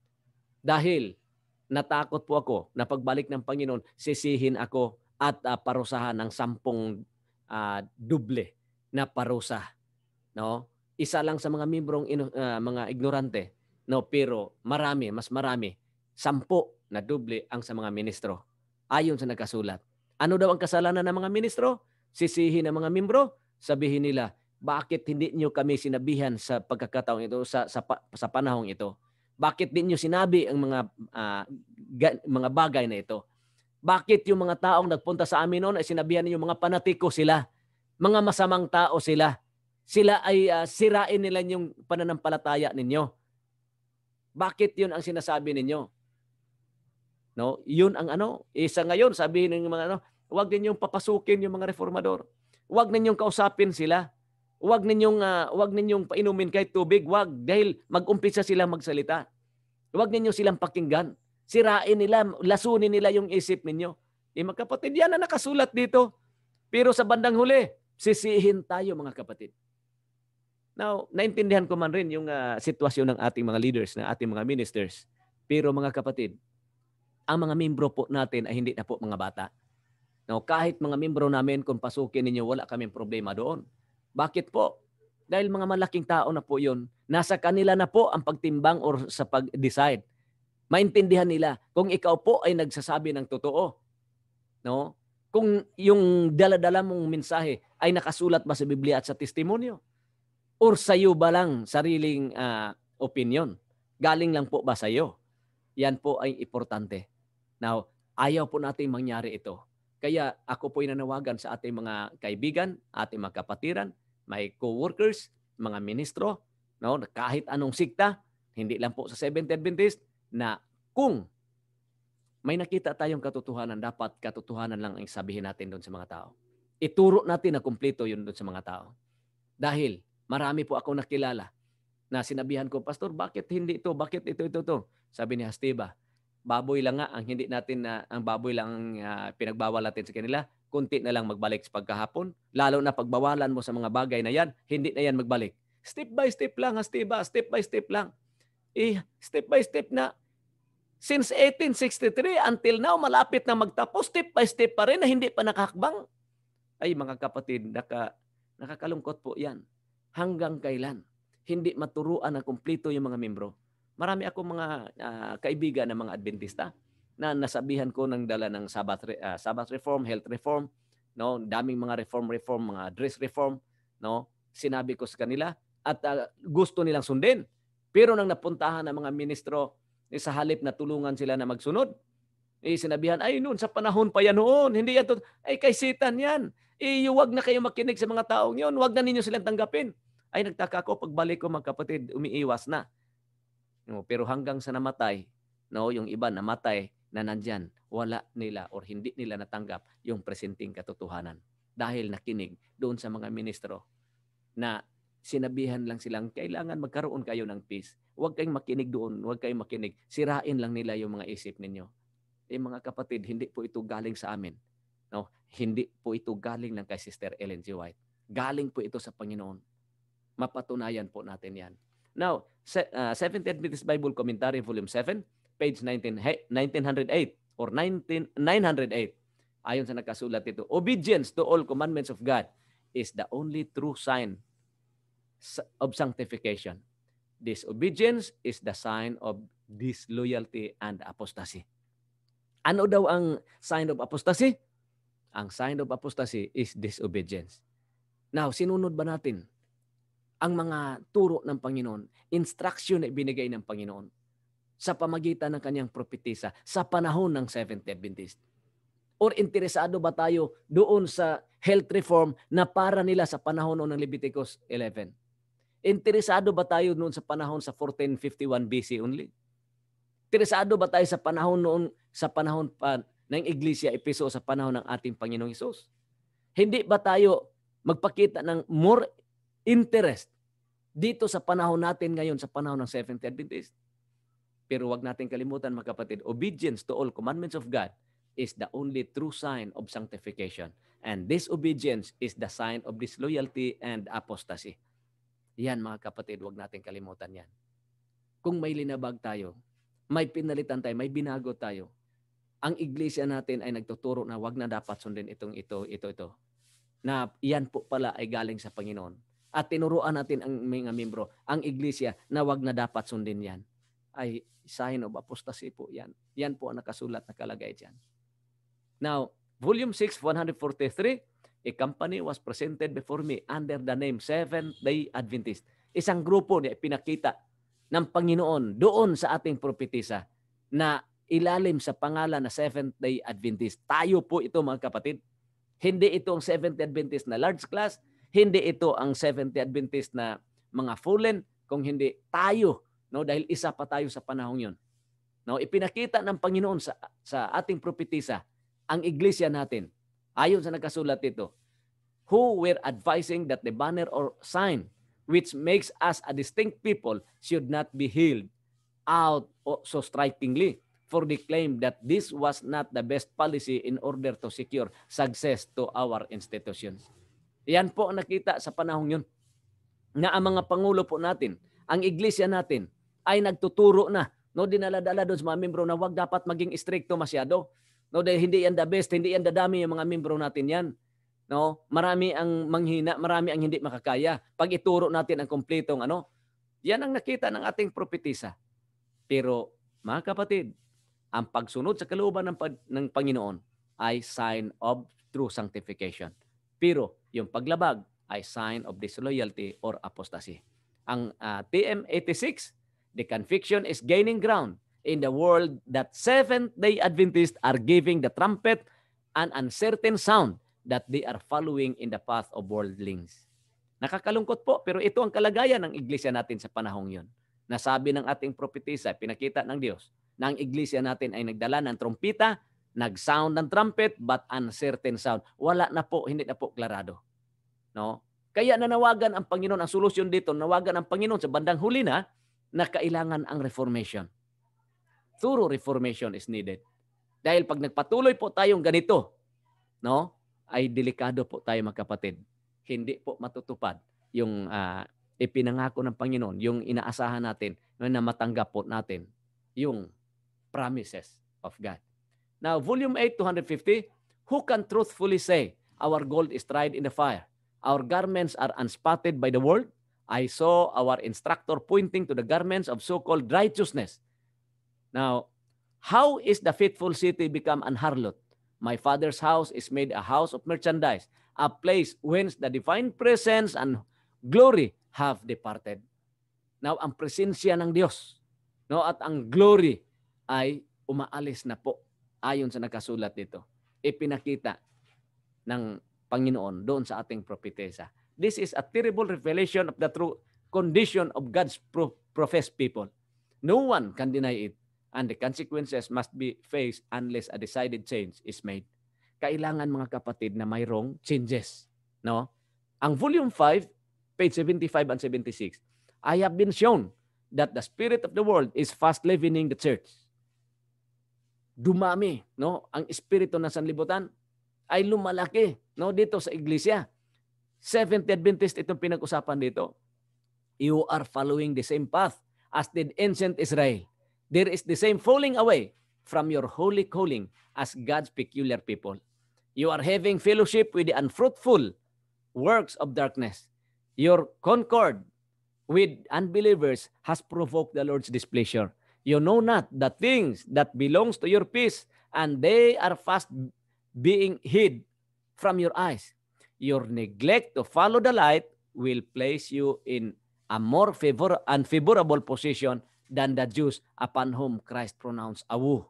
Dahil natakot po ako na pagbalik ng Panginoon, sisihin ako at uh, parusahan ng sampung uh, duble na parusa. No? Isa lang sa mga membrong ino, uh, mga ignorante, no, pero marami, mas marami, sampo na duble ang sa mga ministro. Ayon sa nakasulat. Ano daw ang kasalanan ng mga ministro? Sisihin ng mga membro, sabihin nila, bakit hindi niyo kami sinabihan sa pagkakataong ito, sa sa, sa panahong ito? Bakit din niyo sinabi ang mga uh, ga, mga bagay na ito? Bakit yung mga taong nagpunta sa amin noon ay sinabihan niyo mga panatiko sila? Mga masamang tao sila. Sila ay uh, sirain nila yung pananampalataya ninyo. Bakit yun ang sinasabi ninyo? No, yun ang ano, isa ngayon sabihin ng mga ano, huwag ninyong papasukin yung mga reformador. Huwag ninyong kausapin sila. Huwag ninyong uh, huwag ninyong painumin kahit tubig, huwag dahil mag-umpisa silang magsalita. Huwag ninyo silang pakinggan. Sirain nila, lasunin nila yung isip ninyo. Eh mga kapatid, yan na nakasulat dito. Pero sa bandang huli, sisihin tayo mga kapatid. Now, naintindihan ko man rin yung uh, sitwasyon ng ating mga leaders, ng ating mga ministers. Pero mga kapatid, ang mga membro po natin ay hindi na po mga bata. Now, kahit mga membro namin, kung pasukin ninyo, wala kaming problema doon. Bakit po? Dahil mga malaking tao na po yun, nasa kanila na po ang pagtimbang or sa pag-decide. Maintindihan nila kung ikaw po ay nagsasabi ng totoo. No? Kung yung dala-dala mong mensahe ay nakasulat ba sa Biblia at sa testimonyo? Or sa iyo ba lang sariling uh, opinion? Galing lang po ba sa iyo? Yan po ay importante. Now, ayaw po natin mangyari ito. Kaya ako po ay nanawagan sa ating mga kaibigan, ating mga kapatiran, may co-workers, mga ministro, no, kahit anong sikta, hindi lang po sa Seventh-day Adventist, na kung may nakita tayong katotohanan, dapat katotohanan lang ang sabihin natin doon sa mga tao. Ituro natin na kumpleto yun doon sa mga tao. Dahil marami po akong nakilala na sinabihan ko, Pastor, bakit hindi ito? Bakit ito, ito, ito? Sabi ni Hasteba, baboy lang nga ang hindi natin na ang baboy lang ang uh, pinagbawal natin sa kanila, kunti na lang magbalik sa pagkahapon. Lalo na pagbawalan mo sa mga bagay na yan, hindi na yan magbalik. Step by step lang, Hasteba, step by step lang. Eh, step by step na. Since eighteen sixty-three until now, malapit na magtapos, step by step pa rin na hindi pa nakakbang. Ay mga kapatid, naka, nakakalungkot po yan. Hanggang kailan? Hindi maturuan na kumpleto yung mga membro. Marami akong mga uh, kaibigan ng mga Adventista na nasabihan ko ng dala ng Sabbath, uh, Sabbath reform, health reform, no, daming mga reform reform, mga dress reform, no. Sinabi ko sa kanila at uh, gusto nilang sundin. Pero nang napuntahan ng mga ministro, eh, sa halip na tulungan sila na magsunod, eh, sinabihan, ay noon sa panahon pa yan noon, hindi yan to, ay kay Satan yan. Eh, wag na kayo makinig sa mga taong yon, wag na ninyo silang tanggapin. Ay nagtaka ko, pagbalik ko mga kapatid, umiiwas na. No, pero hanggang sa namatay, no, yung iba namatay na nandyan, wala nila or hindi nila natanggap yung presenting katotohanan. Dahil nakinig doon sa mga ministro na sinabihan lang silang kailangan magkaroon kayo ng peace. Huwag kayong makinig doon, huwag kayong makinig. Sirain lang nila yung mga isip ninyo. Eh mga kapatid, hindi po ito galing sa amin. No? Hindi po ito galing lang kay Sister Ellen G. White. Galing po ito sa Panginoon. Mapatunayan po natin yan. Now, uh, Seventh Adventist Bible Commentary, Volume seven, page nineteen, nineteen oh eight or nineteen, nine oh eight. Ayon sa nakasulat ito, obedience to all commandments of God is the only true sign of sanctification. Disobedience is the sign of disloyalty and apostasy. Ano daw ang sign of apostasy? Ang sign of apostasy is disobedience. Now, sinunod ba natin ang mga turo ng Panginoon, instruction na ibinigay ng Panginoon sa pamagitan ng kanyang propetisa sa panahon ng Seventh Adventist? Or interesado ba tayo doon sa health reform na para nila sa panahon ng Leviticus eleven? Interesado ba tayo noon sa panahon sa fourteen fifty-one B C only? Interesado ba tayo sa panahon noon sa panahon pa ng Iglesia Efeso sa panahon ng ating Panginoong Hesus? Hindi ba tayo magpakita ng more interest dito sa panahon natin ngayon sa panahon ng Seventh Adventist? Pero wag natin kalimutan mga kapatid, obedience to all commandments of God is the only true sign of sanctification. And disobedience is the sign of disloyalty and apostasy. Yan mga kapatid, wag natin kalimutan yan. Kung may linabag tayo, may pinalitan tayo, may binago tayo, ang iglesia natin ay nagtuturo na wag na dapat sundin itong ito, ito, ito. Na yan po pala ay galing sa Panginoon. At tinuruan natin ang mga membro, ang iglesia na wag na dapat sundin yan. Ay sign of apostasy po yan. Yan po ang nakasulat na kalagay dyan. Now, Volume six, one forty-three, a company was presented before me under the name Seventh-day Adventist. Isang grupo na pinakita ng Panginoon doon sa ating propetisa na ilalim sa pangalan na Seventh-day Adventist. Tayo po ito mga kapatid. Hindi ito ang Seventh-day Adventist na large class. Hindi ito ang Seventh-day Adventist na mga fallen. Kung hindi, tayo. No? Dahil isa pa tayo sa panahong yun. No? Ipinakita ng Panginoon sa, sa ating propetisa ang iglesia natin. Ayon sa nagkasulat ito, who were advising that the banner or sign which makes us a distinct people should not be held out so strikingly, for they claim that this was not the best policy in order to secure success to our institutions. Yan po ang nakita sa panahon yun, na ang mga pangulo po natin, ang iglesia natin, ay nagtuturo na, no, dinaladala doon sa mga membro na wag dapat maging stricto masyado. No, dahil hindi yan the best, hindi yan dadami yung mga membro natin yan. No, marami ang manghina, marami ang hindi makakaya. Pag ituro natin ang kumpletong ano, yan ang nakita ng ating propetisa. Pero mga kapatid, ang pagsunod sa kalooban ng, ng Panginoon ay sign of true sanctification. Pero yung paglabag ay sign of disloyalty or apostasy. Ang uh, T M eighty-six, the conviction is gaining ground in the world that Seventh-day Adventists are giving the trumpet an uncertain sound that they are following in the path of worldlings. Nakakalungkot po, pero ito ang kalagayan ng iglesia natin sa panahong yun. Nasabi ng ating propetisa, pinakita ng Diyos, na ang iglesia natin ay nagdala ng trompita, nag-sound ng trumpet, but uncertain sound. Wala na po, hindi na po klarado. No? Kaya nanawagan ang Panginoon, ang solusyon dito, nawagan ang Panginoon sa bandang huli na, na kailangan ang reformation. Thorough reformation is needed. Dahil pag nagpatuloy po tayong ganito, no, ay delikado po tayo mga kapatid. Hindi po matutupad yung uh, ipinangako ng Panginoon, yung inaasahan natin na matanggap po natin yung promises of God. Now, Volume eight, two fifty, who can truthfully say, our gold is tried in the fire, our garments are unspotted by the world? I saw our instructor pointing to the garments of so-called righteousness. Now, how is the faithful city become an harlot? My Father's house is made a house of merchandise, a place whence the divine presence and glory have departed. Now, ang presensya ng Diyos, no, at ang glory ay umaalis na po ayon sa nakasulat dito. Ipinakita ng Panginoon doon sa ating propetesa. This is a terrible revelation of the true condition of God's pro- professed people. No one can deny it. And the consequences must be faced unless a decided change is made. Kailangan mga kapatid na mayroong changes. No? Ang Volume five, page seventy-five and seventy-six. I have been shown that the spirit of the world is fast leavening the church. Dumami, no? Ang espiritu ng sanlibutan ay lumalaki, no, dito sa iglesia. Seventh Adventist itong pinag-usapan dito. You are following the same path as did ancient Israel. There is the same falling away from your holy calling as God's peculiar people. You are having fellowship with the unfruitful works of darkness. Your concord with unbelievers has provoked the Lord's displeasure. You know not the things that belongs to your peace, and they are fast being hid from your eyes. Your neglect to follow the light will place you in a more favor unfavorable position than the Jews upon whom Christ pronounced awu.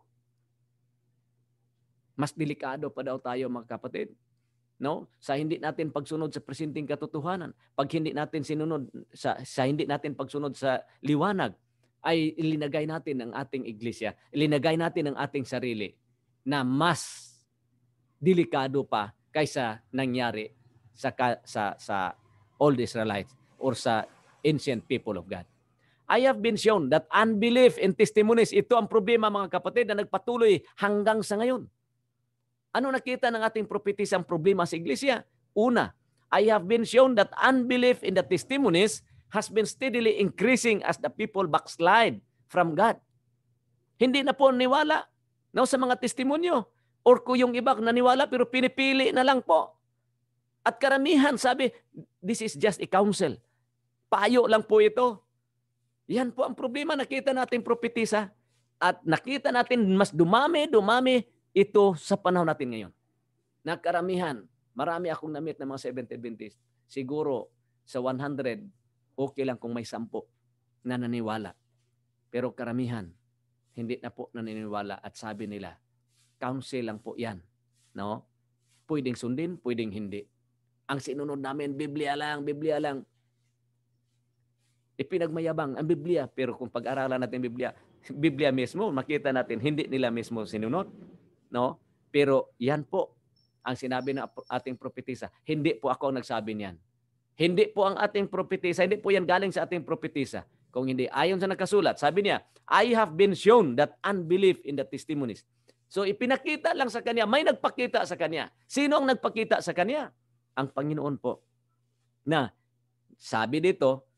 Mas delikado pa daw tayo, mga kapatid, no? Sa hindi natin pagsunod sa presenteng katotohanan, pag hindi natin sinunod sa sa hindi natin pagsunod sa liwanag, ay ilinagay natin ang ating iglesia, ilinagay natin ang ating sarili na mas delikado pa kaysa nangyari sa sa sa old Israelites or sa ancient people of God. I have been shown that unbelief in testimonies, ito ang problema, mga kapatid, na nagpatuloy hanggang sa ngayon. Ano nakita ng ating prophetisang problema sa iglesia? Una, I have been shown that unbelief in the testimonies has been steadily increasing as the people backslide from God. Hindi na po niwala, no, sa mga testimonyo. Or kung yung iba naniwala pero pinipili na lang po. At karamihan sabi, this is just a counsel. Payo lang po ito. Yan po ang problema. Nakita natin propetisa at nakita natin mas dumami, dumami ito sa panahon natin ngayon. Nakaramihan, marami akong na-meet ng mga Seventh Adventist. Siguro sa one hundred, okay lang kung may sampo na naniwala. Pero karamihan, hindi na po naniniwala at sabi nila, counsel lang po yan. No? Pwedeng sundin, pwedeng hindi. Ang sinunod namin, Biblia lang, Biblia lang. Ipinagmayabang ang Biblia, pero kung pag-aralan natin Biblia, Biblia mismo, makita natin, hindi nila mismo sinunod. No? Pero yan po ang sinabi ng ating propetisa. Hindi po ako ang nagsabi niyan. Hindi po ang ating propetisa, hindi po yan galing sa ating propetisa. Kung hindi, ayon sa nakasulat, sabi niya, I have been shown that unbelief in the testimonies. So ipinakita lang sa kanya, may nagpakita sa kanya. Sino ang nagpakita sa kanya? Ang Panginoon po. Na sabi dito,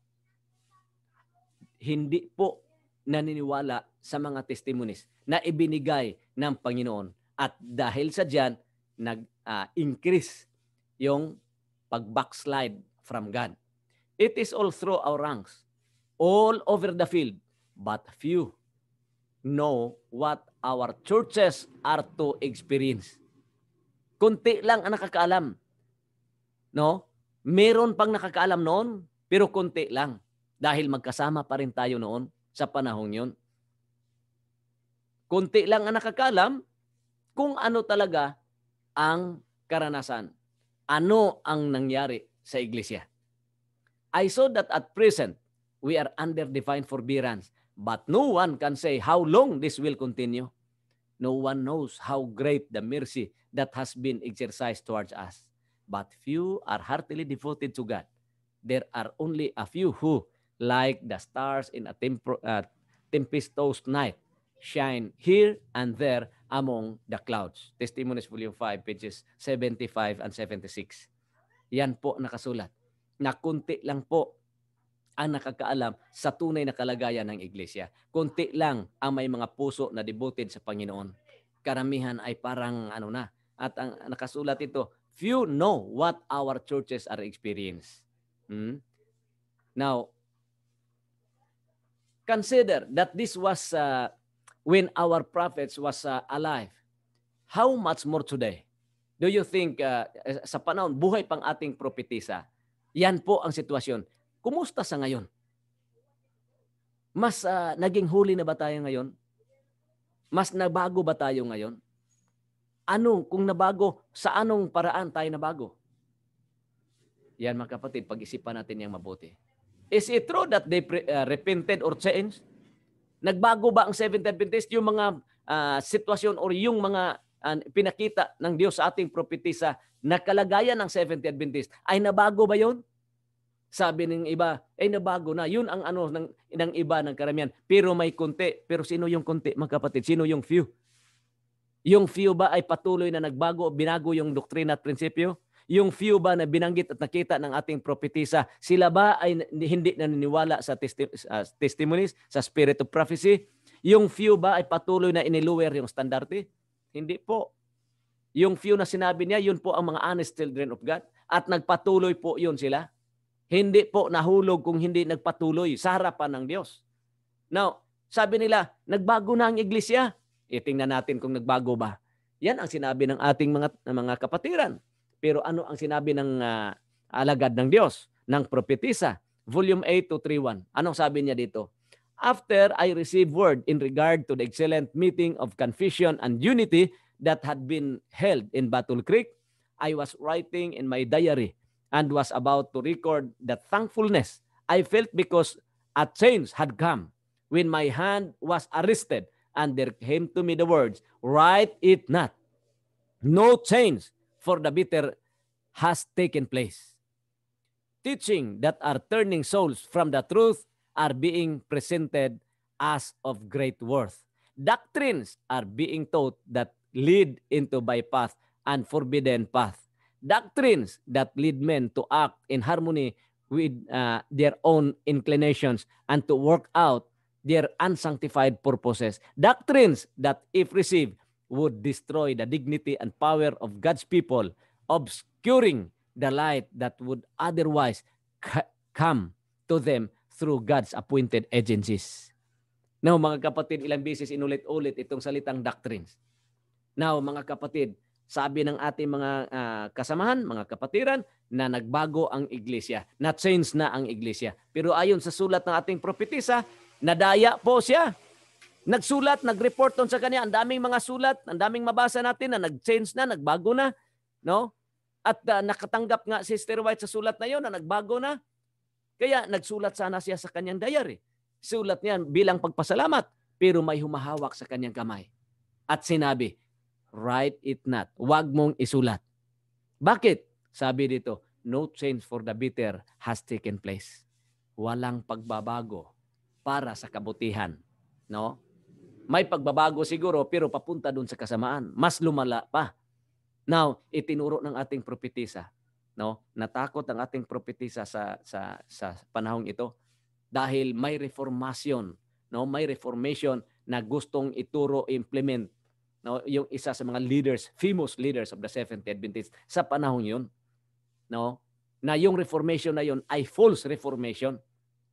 hindi po naniniwala sa mga testimonies na ibinigay ng Panginoon. At dahil sa diyan, nag-increase uh, yung pag-backslide from God. It is all through our ranks, all over the field, but few know what our churches are to experience. Kunti lang ang nakakaalam. No? Meron pang nakakaalam noon, pero kunti lang. Dahil magkasama pa rin tayo noon sa panahong yun. Kunti lang ang nakakaalam kung ano talaga ang karanasan. Ano ang nangyari sa iglesia? I saw that at present, we are under divine forbearance, but no one can say how long this will continue. No one knows how great the mercy that has been exercised towards us. But few are heartily devoted to God. There are only a few who, like the stars in a temp- uh, tempestuous night, shine here and there among the clouds. Testimonies Volume five, pages seventy-five and seventy-six. Yan po nakasulat. Na kunti lang po ang nakakaalam sa tunay na kalagayan ng iglesia. Kunti lang ang may mga puso na devoted sa Panginoon. Karamihan ay parang ano na. At ang nakasulat ito, few know what our churches are experiencing. Hmm? Now, consider that this was uh, when our prophets was uh, alive. How much more today? Do you think uh, sa panahon, buhay pang ating propetisa, yan po ang sitwasyon. Kumusta sa ngayon? Mas uh, naging huli na ba tayo ngayon? Mas nabago ba tayo ngayon? Ano, kung nabago, sa anong paraan tayo nabago? Yan mga kapatid, pag-isipan natin yung mabuti. Is it true that they uh, repented or changed? Nagbago ba ang Seventh Adventist? Yung mga uh, sitwasyon or yung mga uh, pinakita ng Diyos sa ating propetisa na kalagayan ng Seventh Adventist, ay nabago ba yun? Sabi ng iba, eh nabago na. Yun ang ano ng, ng iba ng karamihan. Pero may konti. Pero sino yung konti, mga kapatid? Sino yung few? Yung few ba ay patuloy na nagbago, binago yung doktrina at prinsipyo? Yung few ba na binanggit at nakita ng ating propetisa, sila ba ay hindi naniniwala sa testi- uh, testimonies, sa spirit of prophecy? Yung few ba ay patuloy na inilower yung standarte? Hindi po. Yung few na sinabi niya, yun po ang mga honest children of God. At nagpatuloy po yun sila. Hindi po nahulog kung hindi nagpatuloy sa harapan ng Diyos. Now, sabi nila, nagbago na ang iglesia. Itingnan natin kung nagbago ba. Yan ang sinabi ng ating mga mga kapatiran. Pero ano ang sinabi ng uh, alagad ng Diyos, ng propetisa? Volume eight, two thirty-one. Anong sabi niya dito? After I received word in regard to the excellent meeting of confession and unity that had been held in Battle Creek, I was writing in my diary and was about to record the thankfulness I felt because a change had come when my hand was arrested. And there came to me the words, write it not. No change for the bitter has taken place. Teaching that are turning souls from the truth are being presented as of great worth. Doctrines are being taught that lead into bypath and forbidden path. Doctrines that lead men to act in harmony with uh, their own inclinations and to work out their unsanctified purposes. Doctrines that, if received, would destroy the dignity and power of God's people, obscuring the light that would otherwise ca- come to them through God's appointed agencies. Now, mga kapatid, ilang beses inulit-ulit itong salitang doctrines. Now, mga kapatid, sabi ng ating mga uh, kasamahan, mga kapatiran, na nagbago ang iglesia, na change na ang iglesia. Pero ayon sa sulat ng ating propetisa, nadaya po siya. Nagsulat, nag-report on sa kanya. Ang daming mga sulat, ang daming mabasa natin na nag-change na, nagbago na. No? At uh, nakatanggap nga si Sister White sa sulat na yon na nagbago na. Kaya nagsulat sana siya sa kanyang diary. Sulat niyan bilang pagpasalamat, pero may humahawak sa kanyang kamay. At sinabi, write it not. Huwag mong isulat. Bakit? Sabi dito, no change for the bitter has taken place. Walang pagbabago para sa kabutihan, no? May pagbabago siguro pero papunta doon sa kasamaan, mas lumala pa. Now, itinuro ng ating propetisa, no? Natakot ang ating propetisa sa sa sa panahong ito dahil may reformasyon, no? May reformation na gustong ituro, implement, no? Yung isa sa mga leaders, famous leaders of the Seventh-day Adventists sa panahong 'yon, no? Na yung reformation na 'yon ay false reformation.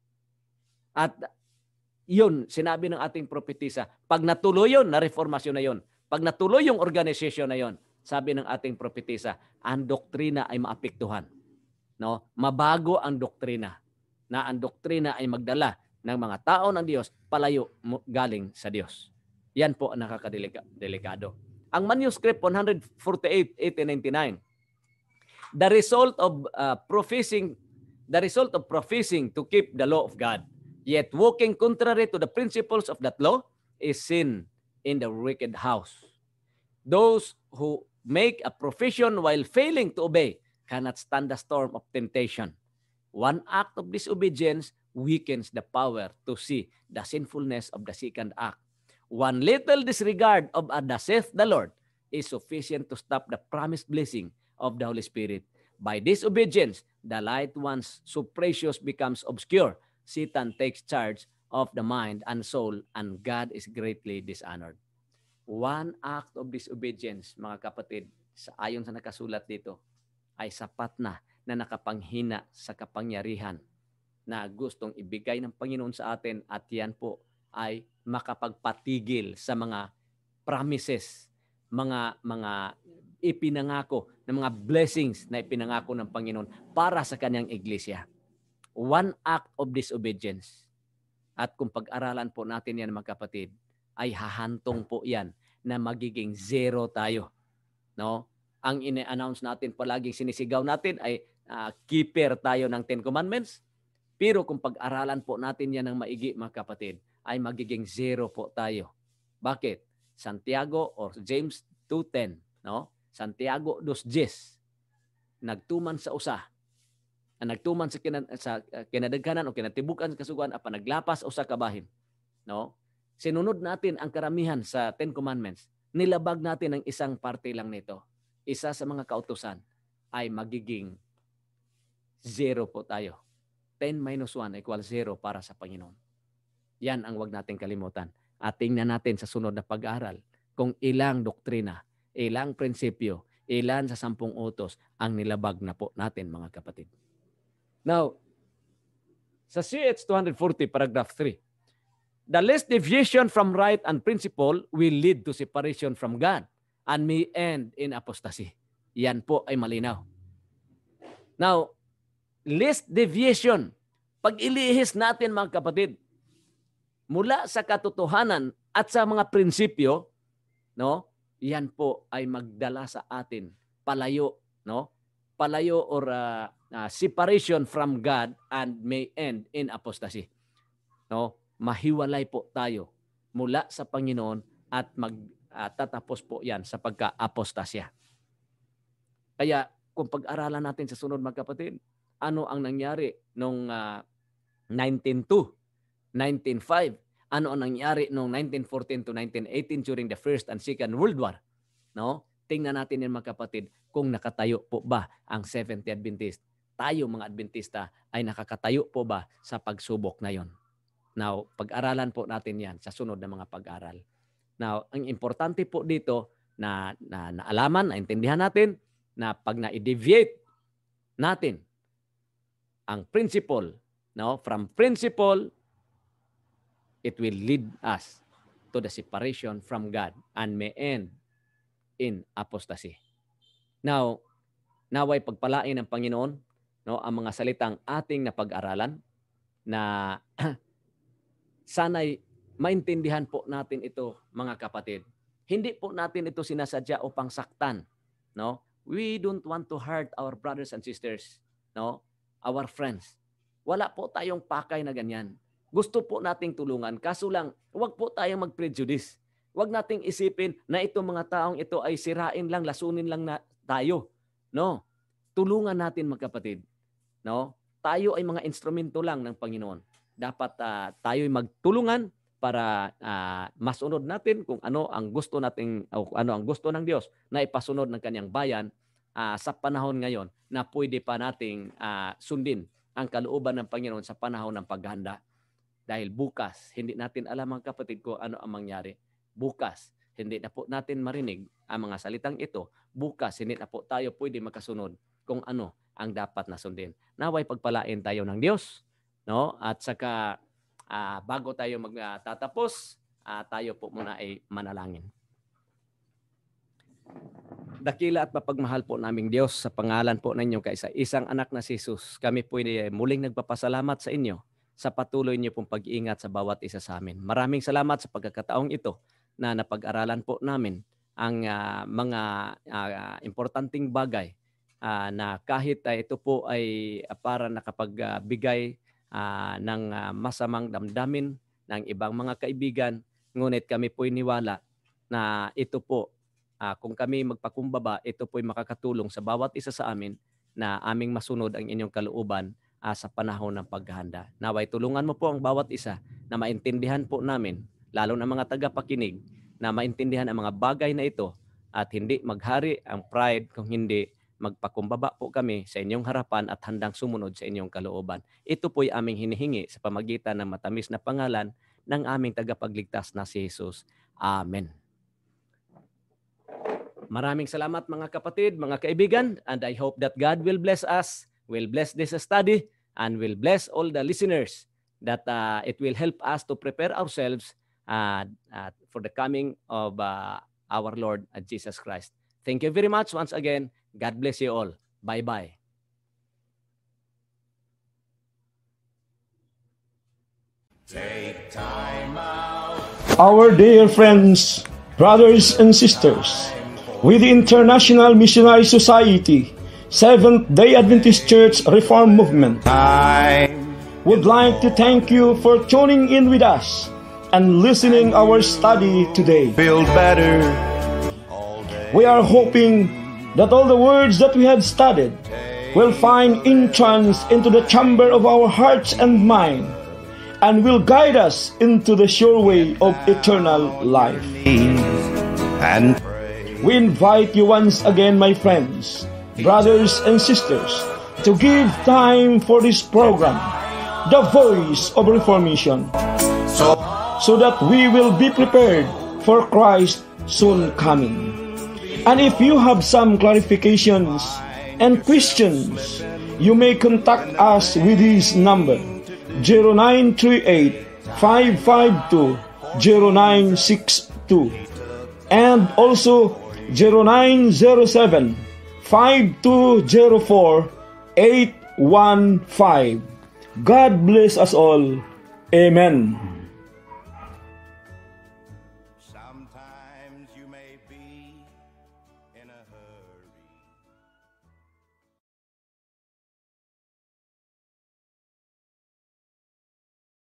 At yun, sinabi ng ating propetisa, pag natuloy yun, na reformasyon na yun, pag natuloy yung organization na yun, sabi ng ating propetisa, ang doktrina ay maapektuhan. No? Mabago ang doktrina, na ang doktrina ay magdala ng mga tao ng Diyos palayo galing sa Diyos. Yan po ang nakakadelikado. Ang manuscript one forty-eight, eighteen ninety-nine, the result of uh, professing, the result of professing to keep the law of God, yet walking contrary to the principles of that law, is sin in the wicked house. Those who make a profession while failing to obey cannot stand the storm of temptation. One act of disobedience weakens the power to see the sinfulness of the second act. One little disregard of a thus saith the Lord is sufficient to stop the promised blessing of the Holy Spirit. By disobedience, the light once so precious becomes obscure. Satan takes charge of the mind and soul, and God is greatly dishonored. One act of disobedience, mga kapatid, sa ayon sa nakasulat dito, ay sapat na na nakapanghina sa kapangyarihan na gustong ibigay ng Panginoon sa atin, at yan po ay makapagpatigil sa mga promises, mga mga ipinangako, ng mga blessings na ipinangako ng Panginoon para sa kanyang iglesia. One act of disobedience. At kung pag-aralan po natin yan, mga kapatid, ay hahantong po yan na magiging zero tayo. No? Ang ine-announce natin, palaging sinisigaw natin ay uh, keeper tayo ng Ten Commandments. Pero kung pag-aralan po natin yan ng maigi, mga kapatid, ay magiging zero po tayo. Bakit? Santiago or James two ten, no? Santiago two ten, nagtuman sa usa, ang nagtuman sa, kina, sa uh, kinadaghanan o kinatibukan sa kasuguan apan naglapas o sa kabahin. No? Sinunod natin ang karamihan sa Ten Commandments. Nilabag natin ang isang parte lang nito. Isa sa mga kautusan ay magiging zero po tayo. ten minus one equals zero para sa Panginoon. Yan ang wag natin kalimutan. At tingnan natin sa sunod na pag-aaral kung ilang doktrina, ilang prinsipyo, ilan sa sampung utos ang nilabag na po natin, mga kapatid. Now, sa C H two forty, paragraph three, the least deviation from right and principle will lead to separation from God and may end in apostasy. Yan po ay malinaw. Now, least deviation, pag ilihis natin, mga kapatid, mula sa katotohanan at sa mga prinsipyo, no? Yan po ay magdala sa atin palayo, no? Palayo or uh, uh, separation from God and may end in apostasy. No? Mahiwalay po tayo mula sa Panginoon at magtatapos uh, po yan sa pagka-apostasya. Kaya kung pag-aralan natin sa sunod, mga kapatid, ano ang nangyari nung uh, nineteen two, nineteen five, ano ang nangyari noong nineteen fourteen to nineteen eighteen during the First and Second World War. No? Tingnan natin yan, mga kapatid, kung nakatayo po ba ang Seventh-day Adventist. Tayo, mga Adventista, ay nakakatayo po ba sa pagsubok na yon. Now, pag-aralan po natin yan sa sunod na mga pag-aral. Now, ang importante po dito na, na naalaman, naintindihan natin na pag na-deviate natin ang principle, no? From principle, it will lead us to the separation from God and may end in apostasy. Now, naway pagpalain ng Panginoon, no, ang mga salitang ating napag-aralan na sana'y maintindihan po natin ito, mga kapatid. Hindi po natin ito sinasadya upang saktan, no? We don't want to hurt our brothers and sisters, no? Our friends. Wala po tayong pakay na ganyan. Gusto po nating tulungan, kaso lang, huwag po tayong mag-prejudice. Huwag nating isipin na itong mga taong ito ay sirain lang, lasunin lang na tayo. No. Tulungan natin, mga kapatid. No? Tayo ay mga instrumento lang ng Panginoon. Dapat uh, tayo ay magtulungan para uh, masunod natin kung ano ang gusto nating o ano ang gusto ng Diyos na ipasunod ng kanyang bayan uh, sa panahon ngayon na pwede pa nating uh, sundin ang kalooban ng Panginoon sa panahon ng paghahanda. Dahil bukas, hindi natin alam, mga kapatid, ko ano ang mangyari. Bukas, hindi na po natin marinig ang mga salitang ito. Bukas, hindi na po tayo pwede makasunod kung ano ang dapat na sundin. Naway pagpalain tayo ng Diyos, no? At saka uh, bago tayo magtatapos, uh, tayo po muna ay manalangin. Dakila at mapagmahal po naming Diyos, sa pangalan po ninyo kaisa-isang anak na si Jesus, kami po ay muling nagpapasalamat sa inyo sa patuloy niyo pong pag-iingat sa bawat isa sa amin. Maraming salamat sa pagkakataong ito na napag-aralan po namin ang uh, mga uh, importanteng bagay uh, na kahit uh, ito po ay uh, para nakapagbigay uh, ng uh, masamang damdamin ng ibang mga kaibigan, ngunit kami po iniwala na ito po, uh, kung kami magpakumbaba, ito po ay makakatulong sa bawat isa sa amin na aming masunod ang inyong kalooban uh, sa panahon ng paghahanda. Naway tulungan mo po ang bawat isa na maintindihan po namin, lalo na mga tagapakinig, na maintindihan ang mga bagay na ito at hindi maghari ang pride kung hindi magpakumbaba po kami sa inyong harapan at handang sumunod sa inyong kalooban. Ito po'y aming hinihingi sa pamagitan ng matamis na pangalan ng aming tagapagligtas na si Jesus. Amen. Maraming salamat, mga kapatid, mga kaibigan, and I hope that God will bless us, will bless this study, and will bless all the listeners, that uh, it will help us to prepare ourselves uh, uh, for the coming of uh, our Lord uh, Jesus Christ. Thank you very much once again. God bless you all. Bye-bye. Take time out. Our dear friends, brothers and sisters, with the International Missionary Society, Seventh-day Adventist Church Reform Movement, Time. would like to thank you for tuning in with us and listening our study today. Feel better. We are hoping that all the words that we have studied will find entrance into the chamber of our hearts and mind, and will guide us into the sure way of eternal life. And We invite you once again, my friends, brothers and sisters, to give time for this program, The Voice of Reformation, so so that we will be prepared for Christ's soon coming. And if you have some clarifications and questions, you may contact us with this number, zero nine three eight, five five two, zero nine six two, and also zero nine zero seven, five two zero four, eight one five. God bless us all. Amen. sometimes you may be in a hurry.